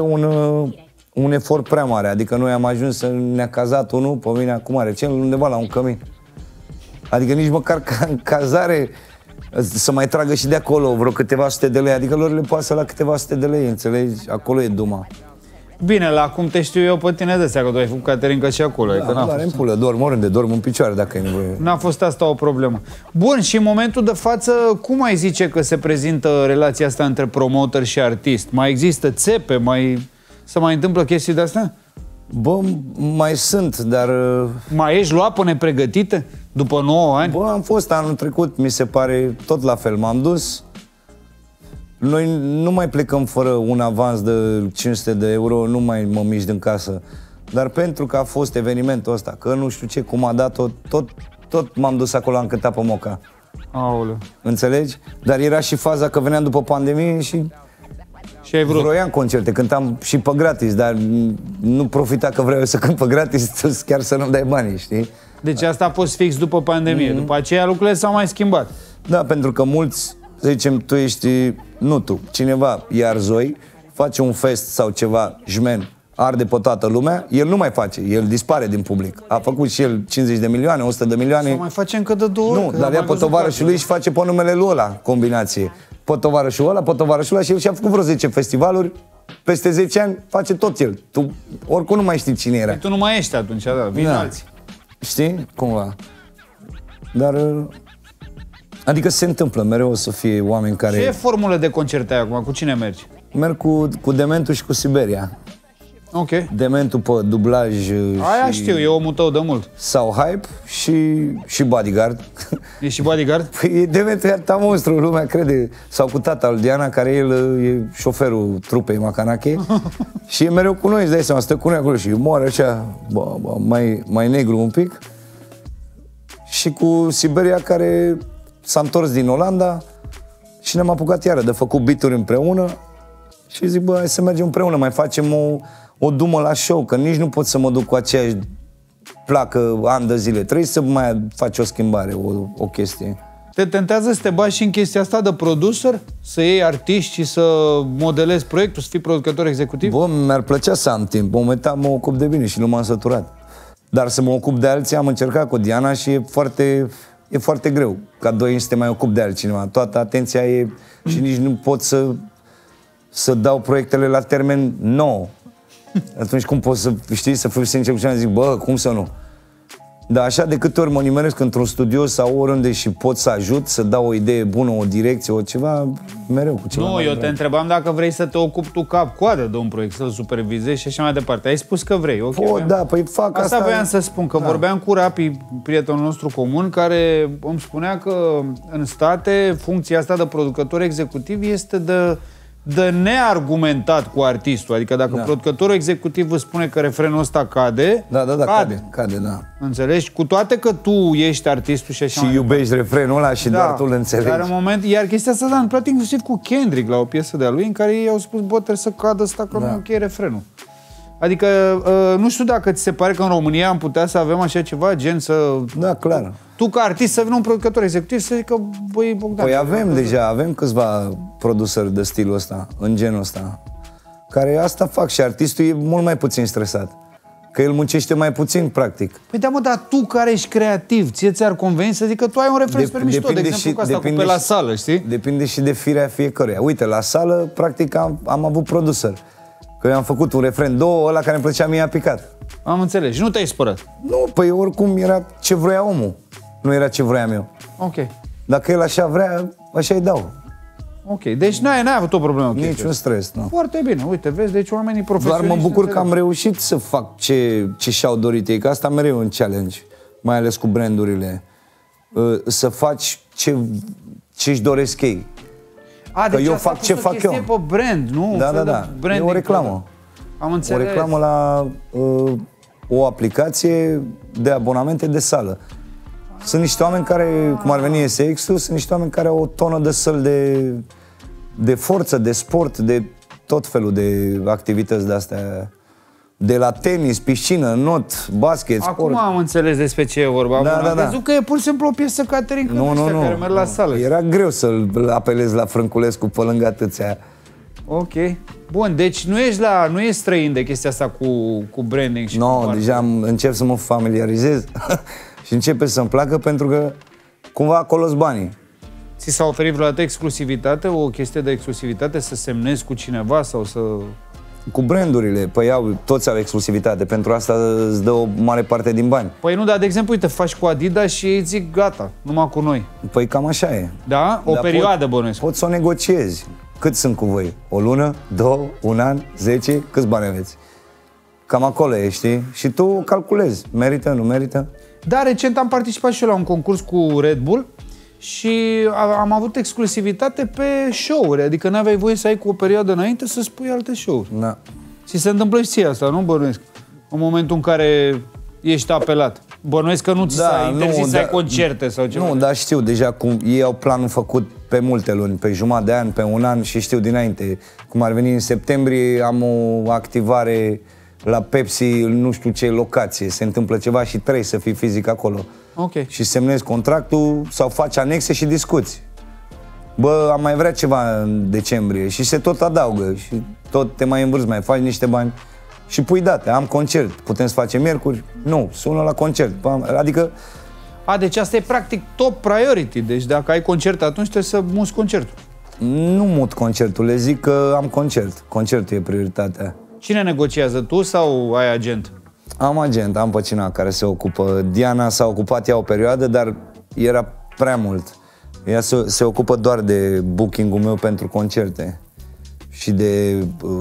un efort prea mare, adică noi am ajuns să ne-a cazat unul, pe mine acum are cel undeva la un cămin. Adică nici măcar ca în cazare să mai tragă și de acolo vreo câteva sute de lei, adică lor le pasă la câteva sute de lei, înțelegi? Acolo e duma. Bine, la cum te știu eu pe tine de seama că tu ai făcut caterincă și acolo. Da, nu are în pulă, dorm oriunde, dorm în picioare dacă e nevoie. N-a fost asta o problemă. Bun, și în momentul de față, cum ai zice că se prezintă relația asta între promoter și artist? Mai există țepe? Se mai întâmplă chestii de-astea? Bă, mai sunt, dar... Mai ești luat pe nepregătite? După 9 ani? Bă, am fost anul trecut, mi se pare, tot la fel. M-am dus. Noi nu mai plecăm fără un avans de 500 de euro, nu mai mă mișc din casă. Dar pentru că a fost evenimentul ăsta, că nu știu ce, cum a dat-o, tot m-am dus acolo, am cântat pe Moca. Aoleu. Înțelegi? Dar era și faza că veneam după pandemie și ai vrut. Vroiam concerte, cântam și pe gratis, dar nu profita că vreau să cânt pe gratis, chiar să nu-mi dai banii, știi? Deci asta a fost fix după pandemie. După aceea lucrurile s-au mai schimbat. Da, pentru că mulți, să zicem, tu ești, nu tu, cineva iar zoi, face un fest sau ceva, jmen, arde pe toată lumea, el nu mai face, el dispare din public. A făcut și el 50 de milioane, 100 de milioane. Sau mai face încă de 2 ori. Nu, dar ia pe tovarășul lui și face pe numele lui ăla combinație. Pe tovarășul ăla și el și-a făcut vreo 10 festivaluri, peste 10 ani face tot el. Tu oricum nu mai știi cine era. Tu nu mai ești atunci, da, vin alții. Știi? Cumva. Dar... Adică se întâmplă, mereu o să fie oameni care... Ce formulă de concert ai acum? Cu cine mergi? Merg cu Dementul și cu Siberia. Ok. Dementul pe dublaj. Aia știu, e omul tău de mult. Sau Hype și Bodyguard. E și Bodyguard? Păi Dementul e atâta monstru, lumea crede. Sau cu tata lui Diana, care el e șoferul trupei Macanache. Și e mereu cu noi, îți dai seama, stă cu noi acolo și moare așa, mai negru un pic. Și cu Siberia, care s-a întors din Olanda și ne-am apucat iară de făcut beat-uri împreună. Și zic, bă, hai să mergem împreună, mai facem o dumă la show, că nici nu pot să mă duc cu aceeași placă ani de zile. Trebuie să mai faci o schimbare, o chestie. Te tentează să te bagi și în chestia asta de producer? Să iei artiști și să modelezi proiectul, să fii producător executiv? Bă, mi-ar plăcea să am timp. Momentan mă ocup de bine și nu m-am săturat. Dar să mă ocup de alții am încercat cu Diana și e foarte greu. Ca doi să te mai ocup de altcineva. Toată atenția e și nici nu pot să dau proiectele la termen nou. Atunci cum pot să, știi, să fiu sincer cu cineva, zic, bă, cum să nu? Dar așa de câte ori mă nimeresc într-un studio sau oriunde și pot să ajut, să dau o idee bună, o direcție, o ceva, mereu cu ceva. Nu, eu te întrebam dacă vrei să te ocupi tu cap-coadă de un proiect, să-l supervizezi și așa mai departe. Ai spus că vrei, ok? Da, păi fac asta. Asta voiam să spun, că vorbeam cu Rapi, prietenul nostru comun, care îmi spunea că în state funcția asta de producător executiv este de de neargumentat cu artistul. Adică dacă producătorul executiv îți spune că refrenul ăsta cade, cade, da. Înțelegi? Cu toate că tu ești artistul și așa. Și iubești refrenul ăla și doar tu îl înțelegi. Dar în moment, iar chestia asta s-a întâmplat inclusiv cu Kendrick la o piesă de-a lui, în care ei au spus, bă, trebuie să cadă ăsta, că nu e ok refrenul. Adică, nu știu dacă ți se pare că în România am putea să avem așa ceva, gen să... Da, clar. Tu ca artist să vină un producător executiv să zică, băi, Bogdan... Păi avem câțiva produceri de stilul ăsta, în genul ăsta, care asta fac și artistul e mult mai puțin stresat. Că el muncește mai puțin, practic. Păi da, mă, dar tu care ești creativ, ție ți-ar conveni să zic că tu ai un refren super mișto, de exemplu cu asta, cu pe la sală, știi? Depinde și de firea fiecăruia. Uite, la sală, practic, am avut producer. Că eu am făcut un refren, ăla care îmi plăcea mie a picat. Am înțeles. Și nu te-ai spărat? Nu, păi oricum era ce vroia omul. Nu era ce vroiam eu. Ok. Dacă el așa vrea, așa îi dau. Ok. Deci n-ai avut o problemă cu niciun stres, nu. Foarte bine. Uite, vezi, deci oamenii profesioniști... Doar mă bucur că am reușit să fac ce și-au dorit ei, că asta mereu un challenge, mai ales cu brandurile. Să faci ce-și doresc ei. Că deci eu fac ce fac eu. Pe brand, nu? Da. E o reclamă. Am înțeles. O reclamă la o aplicație de abonamente de sală. Sunt niște oameni care, cum ar veni SX-ul, sunt niște oameni care au o tonă de săl de forță, de sport, de tot felul de activități de-astea. De la tenis, piscină, not, basket, sport. Acum am înțeles despre ce e vorba. Am văzut că e pur și simplu o piesă Catering care merg la sală. Era greu să-l apelezi la Frânculescu pe lângă atâția. Ok. Bun, deci nu ești străin de chestia asta cu branding și cu deja încep să mă familiarizez și începe să-mi placă pentru că cumva acolo-s banii. Ți s-a oferit vreodată exclusivitate, o chestie de exclusivitate, să semnezi cu cineva sau să... Cu brandurile, păi toți au exclusivitate, pentru asta îți dă o mare parte din bani. Păi nu, dar de exemplu, uite, faci cu Adidas și ei zic gata, numai cu noi. Păi cam așa e. Da? O perioadă, bănuiesc. Poți să o negociezi. Cât sunt cu voi? O lună? 2? Un an? 10? Câți bani aveți? Cam acolo e, știi? Și tu calculezi. Merită, nu merită? Da, recent am participat și eu la un concurs cu Red Bull și am avut exclusivitate pe show-uri, adică n-aveai voie să ai cu o perioadă înainte să spui alte show-uri. Da. Și se întâmplă și ție asta, nu bănuiesc? În momentul în care ești apelat. Bănuiesc că nu ți s-a interzis să ai concerte sau ceva. Nu, dar știu deja cum ei au planul făcut pe multe luni, pe jumătate de an, pe un an și știu dinainte. Cum ar veni în septembrie, am o activare la Pepsi, nu știu ce locație, se întâmplă ceva și trebuie să fii fizic acolo. Okay. Și semnezi contractul sau faci anexe și discuți. Bă, am mai vrea ceva în decembrie și se tot adaugă și tot te mai învârți, mai faci niște bani și pui date, am concert, putem să facem miercuri? Nu, sună la concert, adică... Deci asta e practic top priority, deci dacă ai concert atunci trebuie să muți concertul. Nu mut concertul, le zic că am concert, concertul e prioritatea. Cine negociază, tu sau ai agent? Am agent, am pe cineva care se ocupă. Diana s-a ocupat ea o perioadă, dar era prea mult. Ea se ocupă doar de booking-ul meu pentru concerte și de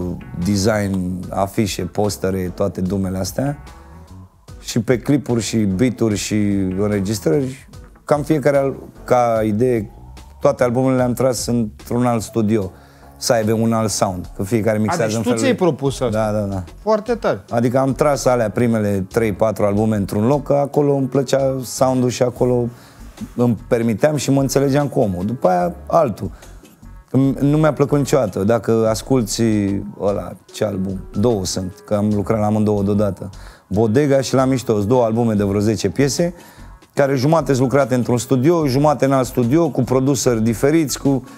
design, afișe, postere, toate dumele astea. Și pe clipuri și beat-uri și înregistrări, cam fiecare, ca idee, toate albumele le-am tras într-un alt studio, să aibă un alt sound, că fiecare mixează deci în felul... tu ți-ai propus asta? Da. Foarte tare. Adică am tras alea primele 3-4 albume într-un loc, că acolo îmi plăcea sound-ul și acolo îmi permiteam și mă înțelegeam cu omul. După aia altul. Nu mi-a plăcut niciodată. Dacă asculti ăla, ce album? 2 sunt, că am lucrat la amândouă deodată. Bodega și La Mișto, 2 albume de vreo 10 piese, care jumate sunt lucrate într-un studio, jumate în alt studio, cu produceri diferiți,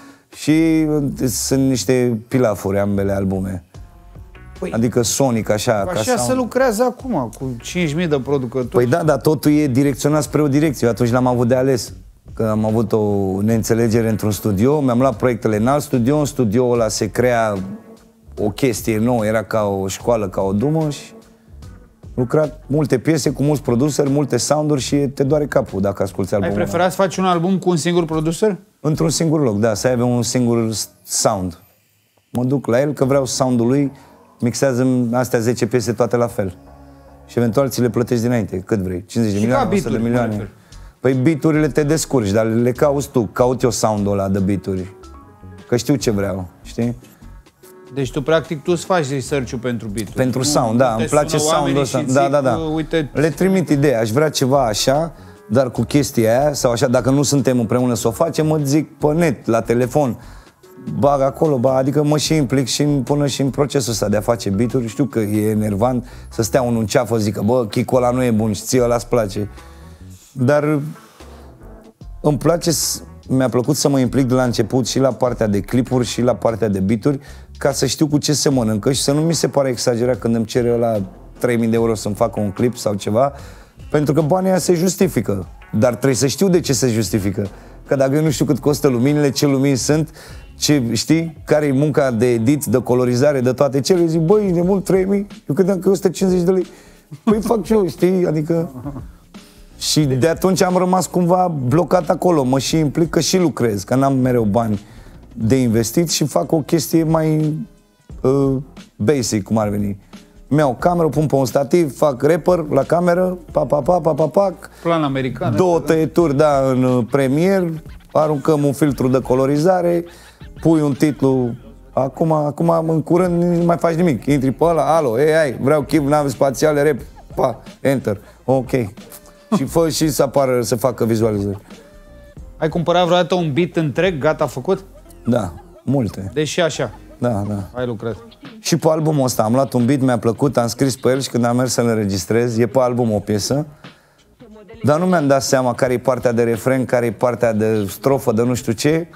și sunt niște pilafuri ambele albume. Păi, adică sonic, așa. Așa se lucrează acum, cu 5.000 de producători. Păi da, dar totul e direcționat spre o direcție. Eu atunci l-am avut de ales. Că am avut o neînțelegere într-un studio, mi-am luat proiectele în alt studio, în studioul ăla se crea o chestie nouă, era ca o școală, ca o dumă și lucrat multe piese cu mulți produceri, multe sounduri și te doare capul dacă asculti albumul. Ai preferat să faci un album cu un singur producer? Într-un singur loc, da, să aibă un singur sound. Mă duc la el că vreau soundul lui, mixează astea 10 piese toate la fel. Și eventual ți le plătești dinainte, cât vrei, 50 de milioane, 100 de milioane. Păi beat-urile te descurci, dar le cauți tu, caut eu sound-ul ăla de beat-uri. Că știu ce vreau, știi? Deci tu, practic, tu îți faci research-ul pentru beat-uri. Pentru sound, da, îmi place sound-ul ăsta. Da. Uite, le trimit ideea, aș vrea ceva așa, dar cu chestia aia, sau așa, dacă nu suntem împreună să o facem, mă zic pe net, la telefon, bag acolo, adică mă și implic și până și în procesul ăsta de a face beat-uri. Știu că e enervant să stea unul în ceafă, zică, bă, chicul ăla nu e bun și ție ăla îți place. Dar îmi place, mi-a plăcut să mă implic de la început și la partea de clipuri și la partea de beat-uri, ca să știu cu ce se mănâncă și să nu mi se pare exagerat când îmi cere ăla 3.000 de euro să-mi facă un clip sau ceva, pentru că banii ăia se justifică, dar trebuie să știu de ce se justifică. Că dacă eu nu știu cât costă luminile, ce lumini sunt, ce, știi, care e munca de edit, de colorizare, de toate cele, zic, băi, de mult 3.000, eu credeam că e 150 de lei. Păi fac și eu, știi, adică... Și de atunci am rămas cumva blocat acolo, mă și implic că și lucrez, că n-am mereu bani de investit și fac o chestie mai basic, cum ar veni. Mi-au cameră, pun pe un stativ, fac rapper la cameră, pac. Plan american. 2 tăieturi, da, în Premiere, aruncăm un filtru de colorizare, pui un titlu, acum în curând nu mai faci nimic, intri pe ăla, alo, ei, vreau chip, nave spațiale, rap, pa, enter, ok. Și fă și să apară, să facă vizualizări. Ai cumpărat vreodată un beat întreg, gata, făcut? Da, multe. Deci și așa. Da. Ai lucrat. Și pe albumul ăsta am luat un beat, mi-a plăcut, am scris pe el și când am mers să-l înregistrez, e pe album o piesă, dar nu mi-am dat seama care e partea de refren, care e partea de strofă, de nu știu ce.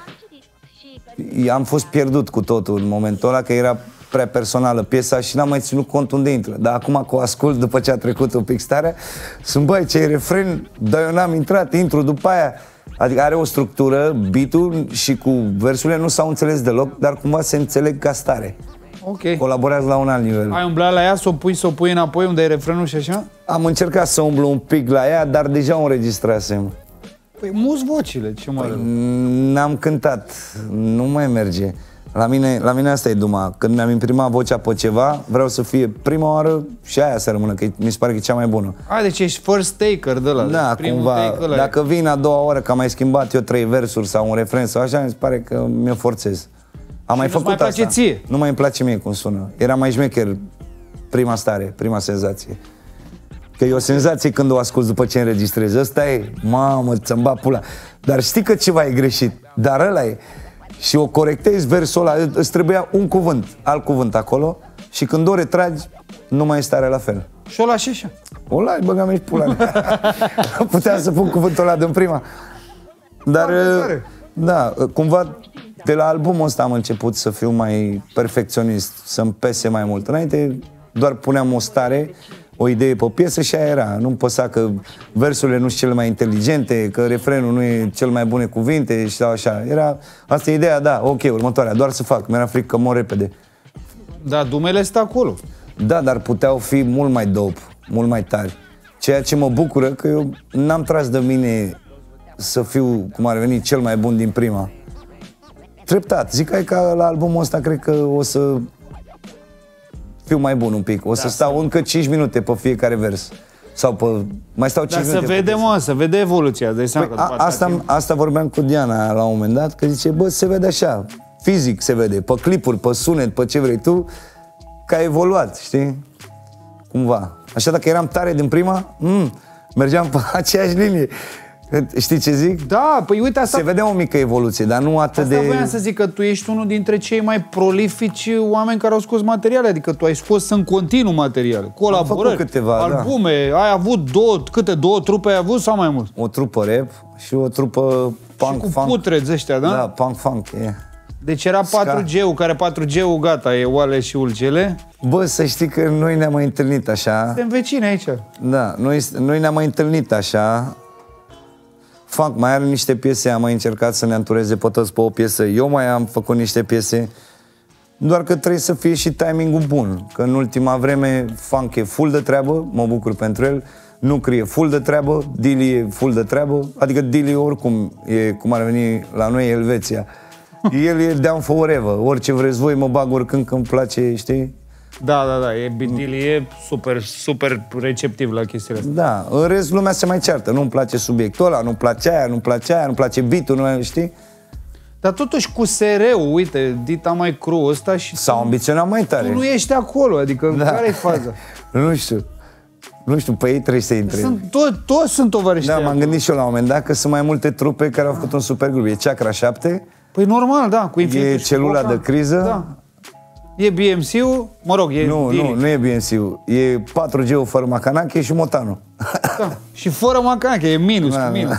Am fost pierdut cu totul în momentul ăla, că era prea personală piesa și n-am mai ținut cont unde intră. Dar acum că o ascult după ce a trecut un pic starea, sunt, băi, ce e refren, dar eu n-am intrat, intru după aia. Adică are o structură, beat-ul și cu versurile nu s-au înțeles deloc, dar cumva se înțeleg ca stare. Ok. Colaborează la un alt nivel. Ai umblat la ea, să o pui înapoi unde e refrenul și așa? Am încercat să umblu un pic la ea, dar deja o înregistrasem. Păi muți vocile, ce mă N-am cântat, nu mai merge. La mine asta e duma. Când mi-am imprimat vocea pe ceva, vreau să fie prima oară și aia să rămână, că mi se pare că e cea mai bună. Deci ești first taker de ăla. Da, deci cumva, dacă vin a doua oră că am mai schimbat eu 3 versuri sau un refren sau așa, mi se pare că mi-o forțez. Am mai făcut asta. Place ție. Nu mai îmi place mie cum sună. Era mai șmecher prima stare, prima senzație. Că e o senzație când o ascult după ce înregistrezi. Ăsta e, mamă, ți-mi bat pula. Dar știi că ceva e greșit. Dar ăla e. Și o corectezi versul ăla, îți trebuia un cuvânt, alt cuvânt acolo și când o retragi, nu mai e starea la fel. Și o lași așa. O lași, băga mea și pula. Puteam să pun cuvântul ăla din prima. Dar, da, cumva, de la albumul ăsta am început să fiu mai perfecționist, să-mi pese mai mult. Înainte doar puneam o stare, o idee pe piesă și aia era. Nu-mi păsa că versurile nu sunt cele mai inteligente, că refrenul nu e cel mai bune cuvinte și așa. Asta e ideea, da, ok, următoarea, doar să fac. Mi-era frică că mor repede. Da, dumele stă acolo. Da, dar puteau fi mult mai dope, mult mai tari. Ceea ce mă bucură că eu n-am tras de mine să fiu, cum ar veni, cel mai bun din prima. Treptat. Zic că la albumul ăsta cred că o să fiu mai bun un pic. O să stau încă 5 minute pe fiecare vers. Sau pe... Mai stau 5 minute. Să vedem, să vede evoluția. Asta vorbeam cu Diana la un moment dat, că zice, bă, se vede așa, fizic se vede, pe clipuri, pe sunet, pe ce vrei tu, că ai evoluat, știi? Cumva. Așa dacă eram tare din prima, mergeam pe aceeași linie. Știi ce zic? Da, păi uite asta... Se vedea o mică evoluție, dar nu atât de... Asta voiam să zic, că tu ești unul dintre cei mai prolifici oameni care au scos materiale, adică tu ai scos în continuu materiale, colaborări, câteva, albume, da. Ai avut două trupe ai avut sau mai mult? O trupă rap și o trupă punk, și cu funk. Putreți ăștia, da? Da, punk, e. Deci era 4G-ul, care 4G-ul gata, e Oale și Ulcele. Bă, să știi că noi ne-am mai întâlnit așa. Suntem vecini aici. Da, noi ne-am mai întâlnit așa. Funk mai are niște piese, am mai încercat să ne antureze pe toți pe o piesă. Eu mai am făcut niște piese, doar că trebuie să fie și timingul bun. Că în ultima vreme Funk e full de treabă, mă bucur pentru el. Nucri e full de treabă, Dili e full de treabă. Adică Dili oricum e, cum ar veni la noi, Elveția. El e down for whatever. Orice vreți voi, mă bag oricând că îmi place, știi? Da, Dili e super receptiv la chestiile astea. Da, în rest lumea se mai ceartă. Nu-mi place subiectul ăla, nu-mi place aia, nu-mi place beat-ul, știi? Dar totuși cu SR-ul, uite, Dita mai cru ăsta și... S-au ambiționat mai tare. Tu nu ești acolo, adică care-i faza? Nu știu, pe ei trebuie să intre. Toți sunt tovariști. Da, m-am gândit și eu la un moment dat că sunt mai multe trupe care au făcut un supergrup. E Chakra 7. Păi normal, da, cu e Celula de Criză. Da. E BMC-ul, mă rog, e Nu e BMC-ul. E 4G-ul fără Macanache și Motanu. Da, și fără Macanache, e minus, cu minus.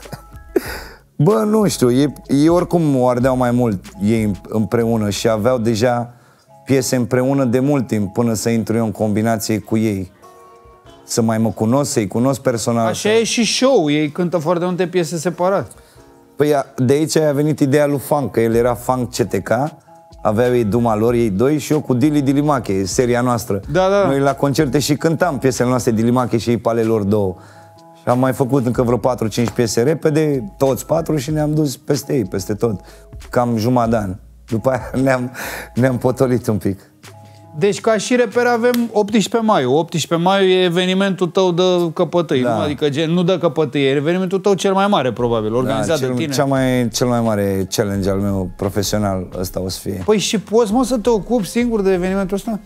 Bă, nu știu, ei oricum o ardeau mai mult ei împreună și aveau deja piese împreună de mult timp până să intru eu în combinație cu ei. Să mai mă cunosc, să-i cunosc personal. Așa e și show, ei cântă foarte multe piese separat. Păi de aici a venit ideea lui Funk, că el era Funk CTK, aveau ei Duma lor, ei doi și eu cu Dili Dilimache, seria noastră. Da. Noi la concerte și cântam piesele noastre Dilimache și ei pe ale lor două. Și am mai făcut încă vreo 4-5 piese repede, toți 4 și ne-am dus peste ei, peste tot. Cam jumătate de an. După aia ne-am potolit un pic. Deci ca și reper avem 18 mai. 18 mai e evenimentul tău de căpătâi, nu? Adică nu de căpătâi, e evenimentul tău cel mai mare, probabil, organizat de tine. Cel mai mare challenge al meu profesional ăsta o să fie. Păi și poți, mă, să te ocupi singur de evenimentul ăsta?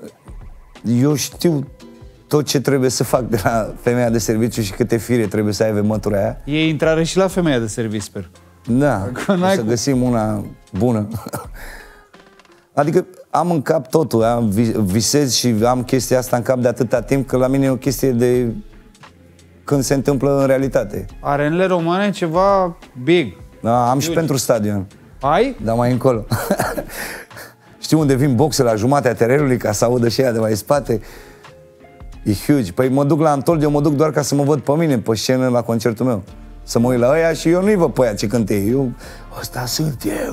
Eu știu tot ce trebuie să fac de la femeia de serviciu și câte fire trebuie să aibă mătura aia. E intrare și la femeia de serviciu, sper. Da, o să găsim una bună. Adică am în cap totul, visez și am chestia asta în cap de atâta timp că la mine e o chestie de când se întâmplă în realitate. Arenele române ceva big. Da, am și pentru stadion. Ai? Dar mai încolo. Știu unde vin boxe la jumatea terenului ca să audă și ea de mai spate. E huge. Păi mă duc la Antol, eu mă duc doar ca să mă văd pe mine pe scenă la concertul meu. Să mă uit la ăia și eu nu-i văd pe aia ce cântă ei. Eu, ăsta sunt eu.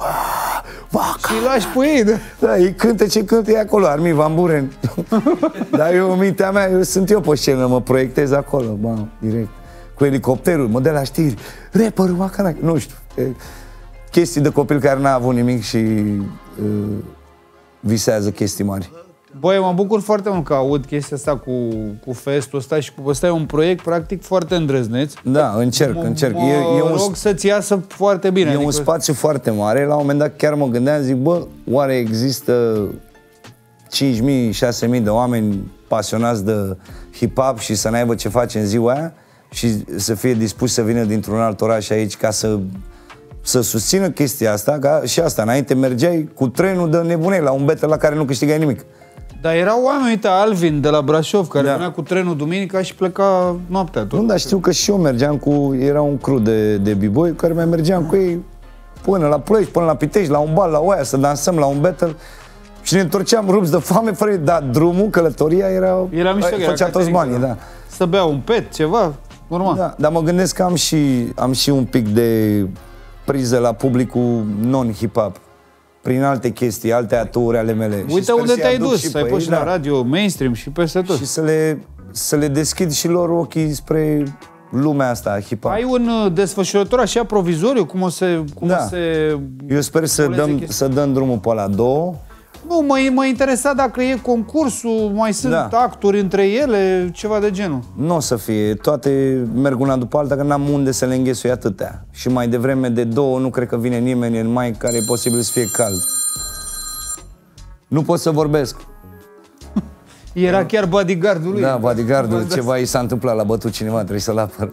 Și lași pe ei, da? Da, ei cântă ce cântă ei acolo, Armin Van Buren. Dar eu, în mintea mea, sunt eu pe scenă, mă proiectez acolo, bă, direct. Cu elicopterul, mă dă la știri, rapperul Macanache, nu știu. Chestii de copil care n-a avut nimic și visează chestii mari. Băi, mă bucur foarte mult că aud chestia asta cu festul ăsta și cu ăsta e un proiect practic foarte îndrăzneț. Da, încerc. Mă rog să-ți iasă foarte bine. E un spațiu foarte mare. La un moment dat chiar mă gândeam, zic, bă, oare există 5.000-6.000 de oameni pasionați de hip-hop și să n-aibă ce face în ziua aia și să fie dispuși să vină dintr-un alt oraș aici ca să susțină chestia asta, ca și asta, înainte mergeai cu trenul de nebunei la un battle la care nu câștigai nimic. Dar erau oameni, uite, Alvin de la Brașov, care venea cu trenul duminica și pleca noaptea tot. Nu, dar știu că și eu mergeam era un crew de b-boy care mai mergeam cu ei până la Ploiești, până la Pitești, la un bal, la Oaia, să dansăm la un battle și ne întorceam rupți de foame, fără, dar drumul, călătoria era mișto, făcea toți banii, da. Să bea un pet, ceva, normal. Da, dar mă gândesc că am și un pic de priză la publicul non-hip-hop. Prin alte chestii, alte aturi ale mele. Uite unde te-ai dus, ai pus și la radio, mainstream și peste tot. Și să le deschid și lor ochii spre lumea asta, hip-hop. Ai un desfășurător așa provizoriu? Cum o se... Eu sper să dăm drumul pe la 2. Nu, mă interesa dacă e concursul, mai sunt actori între ele, ceva de genul. Nu o să fie, toate merg una după alta, că n-am unde să le înghesui atâtea. Și mai devreme de 2 nu cred că vine nimeni în mai care e posibil să fie cald. Nu pot să vorbesc. Era chiar bodyguardul lui. Da, bodyguardul, ceva i s-a întâmplat, l-a bătut cineva, trebuie să-l apăr.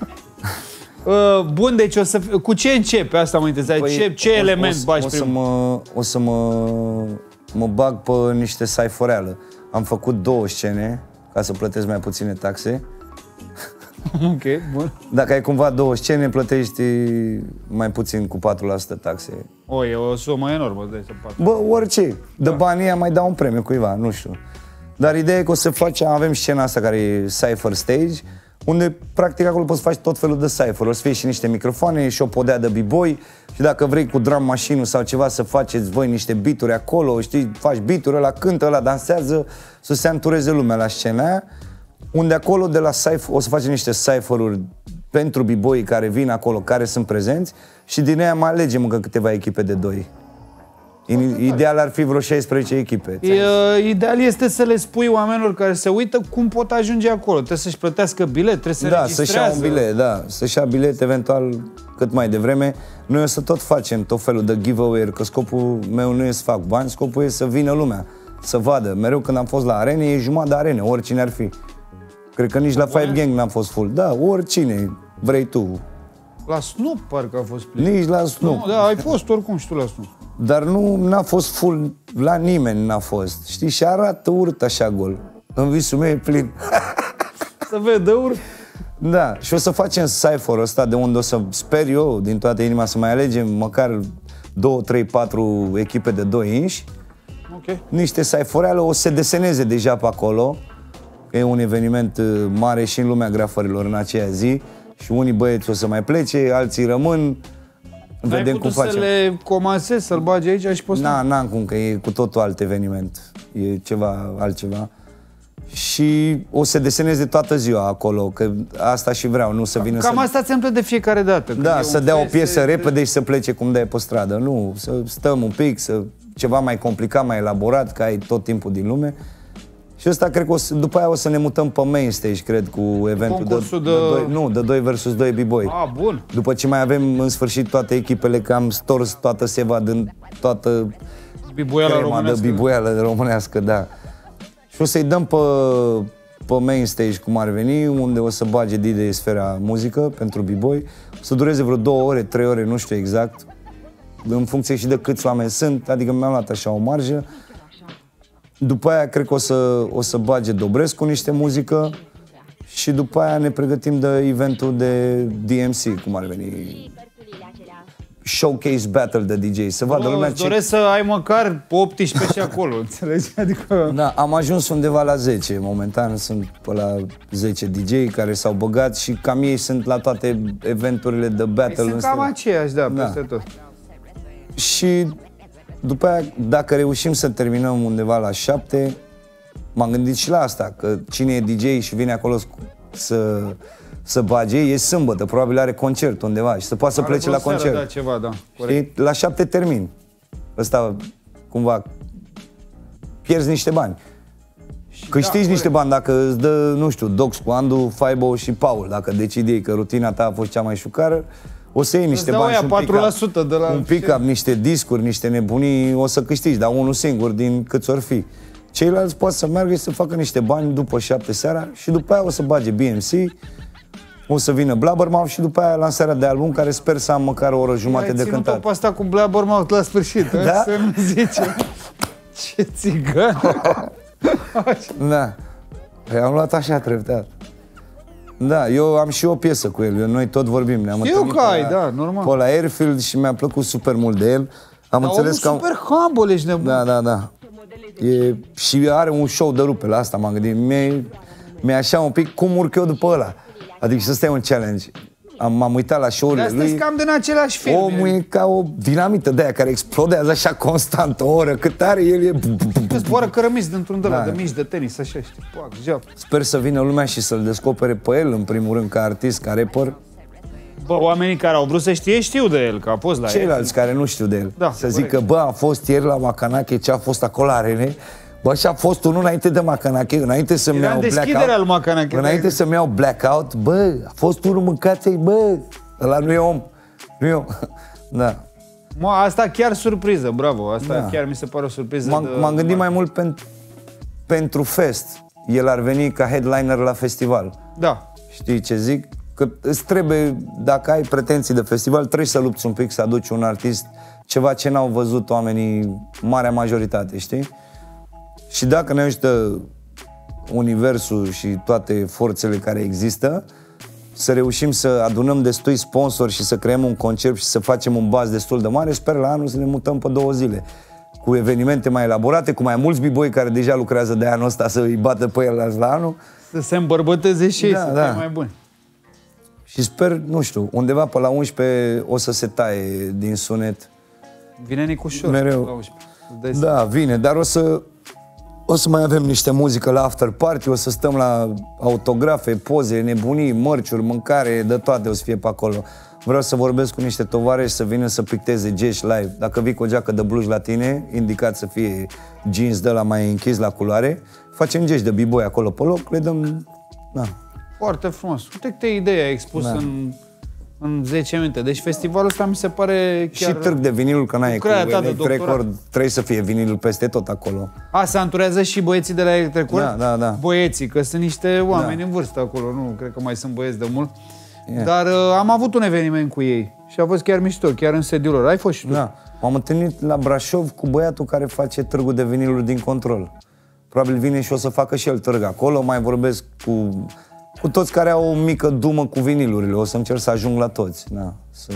Bun, deci cu ce începe? Asta mă interesează. Ce element bagi primul? O să mă bag pe niște saiforeală. Am făcut 2 scene ca să plătesc mai puține taxe. Ok, bun. Dacă ai cumva 2 scene, plătești mai puțin cu 4% taxe. E o sumă enormă de să fac. Bă, orice. De banii ăia mai dau un premiu cuiva, nu știu. Dar ideea e că o să avem scena asta care e Cypher Stage, unde practic acolo poți face tot felul de cypher. O să fie și niște microfoane și o podea de b-boy și dacă vrei cu drum machine sau ceva să faceți voi niște beat-uri acolo, știi, faci beat-uri, ăla cântă, ăla dansează, să se antureze lumea la scena aia, unde acolo de la cypher, o să facem niște cypher-uri pentru b-boy care vin acolo, care sunt prezenți și din aia mai alegem încă câteva echipe de 2. Ideal ar fi vreo 16 echipe. Ideal este să le spui oamenilor care se uită cum pot ajunge acolo. Trebuie să-și plătească bilet, trebuie să să-și ia un bilet, să-și ia bilet, eventual cât mai devreme. Noi o să tot facem tot felul de giveaway-uri, că scopul meu nu e să fac bani, scopul e să vină lumea, să vadă. Mereu când am fost la arene, e jumătate de arene, oricine ar fi. Cred că nici la Five Gang n-am fost full. Da, oricine vrei tu. La Snoop parcă a fost plin. Nici la Snoop. Nu, da, ai fost oricum și tu la Snoop. Dar n-a fost full, la nimeni n-a fost. Știi, și arată urât așa gol. În visul meu e plin. Să vede urât. Da, și o să facem cypher-ul ăsta de unde o să, sper eu, din toată inima, să mai alegem măcar 2, 3, 4 echipe de 2 inși. Ok. Niște cypher-ale, o să se deseneze deja pe acolo. E un eveniment mare și în lumea grafărilor în aceea zi. Și unii băieți o să mai plece, alții rămân. Vedem cum facem. Să le comasezi, să-l bagi aici și poți... N-am cum, că e cu totul alt eveniment. E ceva altceva. Și o să deseneze toată ziua acolo, că asta și vreau, nu să vină Cam asta ți de fiecare dată. Da, să dea o piesă repede și să plece cum dai pe stradă. Nu, să stăm un pic, ceva mai complicat, mai elaborat, că ai tot timpul din lume. Și ăsta cred că după aia o să ne mutăm pe main stage, cred, cu eventul de 2 versus 2 B-boy. Ah, bun. După ce mai avem în sfârșit toate echipele, că am stors toată seva din toată crema de biboială românească, da. Și o să-i dăm pe main stage, cum ar veni, unde o să bage DJ Sfera muzică pentru B-boy. O să dureze vreo 2 ore, 3 ore, nu știu exact, în funcție și de câți oameni sunt, adică mi-am luat așa o marjă. După aia cred că o să bage Dobrescu niște muzică și după aia ne pregătim de eventul de DMC, cum ar veni, showcase battle de DJ, să vadă lumea ce... doresc să ai măcar 18 și acolo, înțelegi? Adică... Da, am ajuns undeva la 10, momentan sunt pe la 10 DJ care s-au băgat și cam ei sunt la toate eventurile de battle. Sunt cam aceiași, da, peste tot. Și după aia, dacă reușim să terminăm undeva la 7, m-am gândit și la asta, că cine e DJ și vine acolo să bage, e sâmbătă, probabil are concert undeva și să poată să plece la concert. Da, ceva, da. Și la 7 termin. Ăsta, cumva, pierzi niște bani. Câștigi niște bani dacă îți dă, nu știu, Dox cu Andu, Faibo și Paul, dacă decidi ei că rutina ta a fost cea mai șucară, o să iei niște bani și un pick-up, niște discuri, niște nebunii, o să câștigi, dar unul singur din câți ori fi. Ceilalți poate să meargă și să facă niște bani după 7 seara și după aia o să bage BMC, o să vină Blabbermouth și după aia lansarea de album, care sper să am măcar o oră jumate de cântat. Ai ținut-o pe asta cu Blabbermouth la sfârșit, da? Să nu zice. Ce țigan! Da, am luat așa treptat. Da, eu am și o piesă cu el, noi tot vorbim. Știu că ai, da, normal. Pe la Airfield și mi-a plăcut super mult de el. Am înțeles că super humble, ești nebun. Da. Și are un show de rupe, la asta m-am gândit. Mi-e așa un pic cum urc eu după ăla. Adică să stai un challenge. M-am uitat la show-urile lui. Asta-s cam din același film. Omul e ca o dinamită de aia care explodează așa constant, o oră. Cât are el e... Zboară cărămiți dintr-un de mici de tenis, așa, știi, pac, geap. Sper să vină lumea și să-l descopere pe el, în primul rând, ca artist, ca rapper. Bă, oamenii care au vrut să știe, știu de el, că a fost la el. Ceilalți care nu știu de el. Da, să zică, bă, am fost ieri la Macanache, ce a fost acolo la Arene. Bă, și a fost unul înainte de Macanache, înainte să-mi iau blackout. Înainte să-mi iau blackout, bă, a fost unul, mâncați-i, bă, ăla nu e om. Nu e om. Da. Mă, asta chiar surpriză, bravo, asta chiar mi se pare o surpriză. M-am gândit mai mult pentru fest. El ar veni ca headliner la festival. Da. Știi ce zic? Că îți trebuie, dacă ai pretenții de festival, trebuie să lupți un pic, să aduci un artist, ceva ce n-au văzut oamenii, marea majoritate, știi? Și dacă ne ajută universul și toate forțele care există, să reușim să adunăm destui sponsori și să creăm un concept și să facem un baz destul de mare, sper la anul să ne mutăm pe 2 zile. Cu evenimente mai elaborate, cu mai mulți b-boy care deja lucrează de anul ăsta să îi bată pe el la anul. Să se îmbărbăteze și ei, să fie mai buni. Și sper, nu știu, undeva pe la 11 o să se taie din sunet. Vine Nicușor. Mereu. La 11. Da, vine, dar o să mai avem niște muzică la after party, o să stăm la autografe, poze, nebunii, mărciuri, mâncare, de toate o să fie pe acolo. Vreau să vorbesc cu niște tovarăși să vină să picteze gești live. Dacă vii cu o geacă de blues la tine, indicat să fie jeans de la mai închis la culoare, facem gești de b-boy acolo pe loc, le dăm... Da. Foarte frumos. Uite câte idei ai expus în 10 minute. Deci festivalul ăsta mi se pare chiar... Și târg de vinilul, că n-ai cu Electric Record, trebuie să fie vinilul peste tot acolo. A, se anturează și băieții de la Electric Record? Da. Băieții, că sunt niște oameni în vârstă acolo, nu cred că mai sunt băieți de mult. Dar am avut un eveniment cu ei și a fost chiar mișto, chiar în sediul lor. Ai fost și tu? Da. M-am întâlnit la Brașov cu băiatul care face târgul de viniluri din Control. Probabil vine și o să facă și el târg acolo, mai vorbesc cu toți care au o mică dumă cu vinilurile. O să încerc să ajung la toți. Da.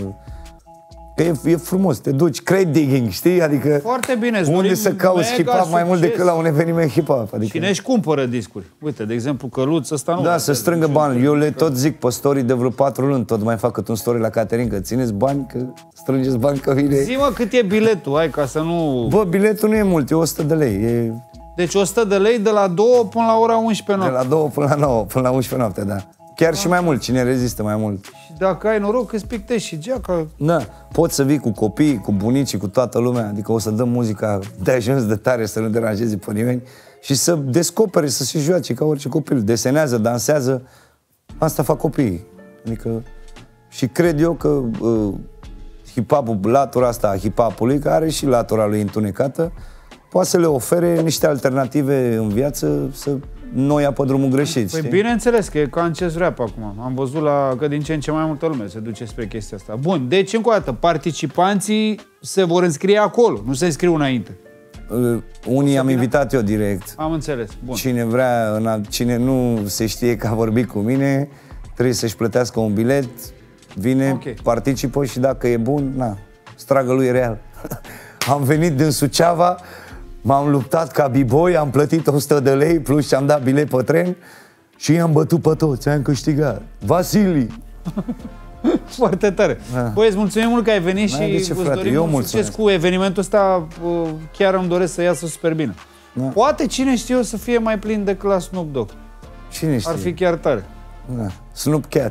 E frumos, te duci, crate digging, știi? Adică foarte bine, unde să cauți hip-hop mai mult decât la un eveniment hip-hop. Adică... Cine își cumpără discuri? Uite, de exemplu, Căluț ăsta nu... Da, să strângă bani. Eu le tot zic pe story de vreo 4 luni, tot mai fac cât un story la Caterin, că țineți bani, că strângeți bani, că vine... Zi-mă cât e biletul, hai, ca să nu... Bă, biletul nu e mult, e 100 de lei. Deci 100 de lei de la 2 până la ora 11 noapte. De la 2 până la 9, până la 11 noapte, da. Chiar și mai mult, cine rezistă mai mult. Și dacă ai noroc, îți pictezi și geaca. Da, poți să vii cu copii, cu bunicii, cu toată lumea. Adică o să dăm muzica de ajuns de tare să nu deranjeze pe nimeni și să descopere, să se joace ca orice copil. Desenează, dansează. Asta fac copiii. Adică... Și cred eu că hip-hop-ul, latura asta a hip-hop-ului, care are și latura lui întunecată, poate să le ofere niște alternative în viață să nu ia pe drumul greșit. Păi bineînțeles că e ca în chess rap acum. Am văzut că din ce în ce mai multă lume se duce spre chestia asta. Bun, deci încă o dată, participanții se vor înscrie acolo, nu se înscriu înainte. Unii am invitat eu direct. Am înțeles, bun. Cine nu se știe că a vorbit cu mine, trebuie să-și plătească un bilet, vine, participă și dacă e bun, na, stragă lui real. Am venit din Suceava, m-am luptat ca b-boy, am plătit 100 de lei plus și am dat bilet pe tren și i-am bătut pe toți, am câștigat. Vasili! Foarte tare. Băi, îți mulțumim mult că ai venit și îți dorim mult succes cu evenimentul ăsta. Chiar îmi doresc să iasă super bine. Da. Poate, cine știe, o să fie mai plin decât la Snoop Dogg. Cine știe? Ar fi chiar tare. Da. Snoop Cat.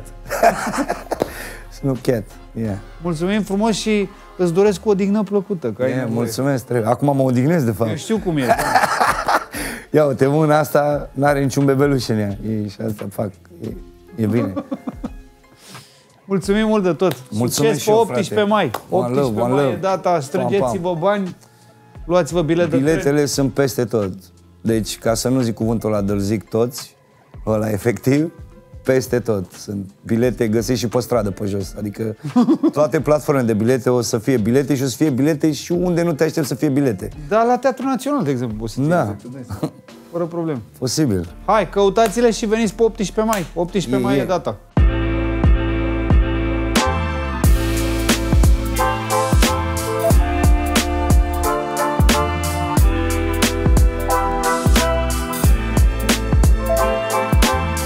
Snoop Cat, yeah. Mulțumim frumos și îți doresc o odihnă plăcută. Că mulțumesc, trebuie. Acum mă odihnesc, de fapt. Eu știu cum e. Ia uite, mâna asta n-are niciun bebeluș în ea. Și asta fac. E bine. Mulțumim mult de tot. Mulțumesc succes pe 18 frate. mai. 18 mai e data, strângeți-vă bani, luați-vă bilete. Biletele sunt peste tot. Deci, ca să nu zic cuvântul ăla, îl zic toți, ăla efectiv, peste tot. Sunt bilete, găsești și pe stradă pe jos. Adică toate platformele de bilete o să fie bilete și o să fie bilete și unde nu te aștepți să fie bilete. Da, la Teatrul Național, de exemplu, poți să fie bilete. Fără problem. Posibil. Hai, căutați-le și veniți pe 18 mai. 18 mai e data.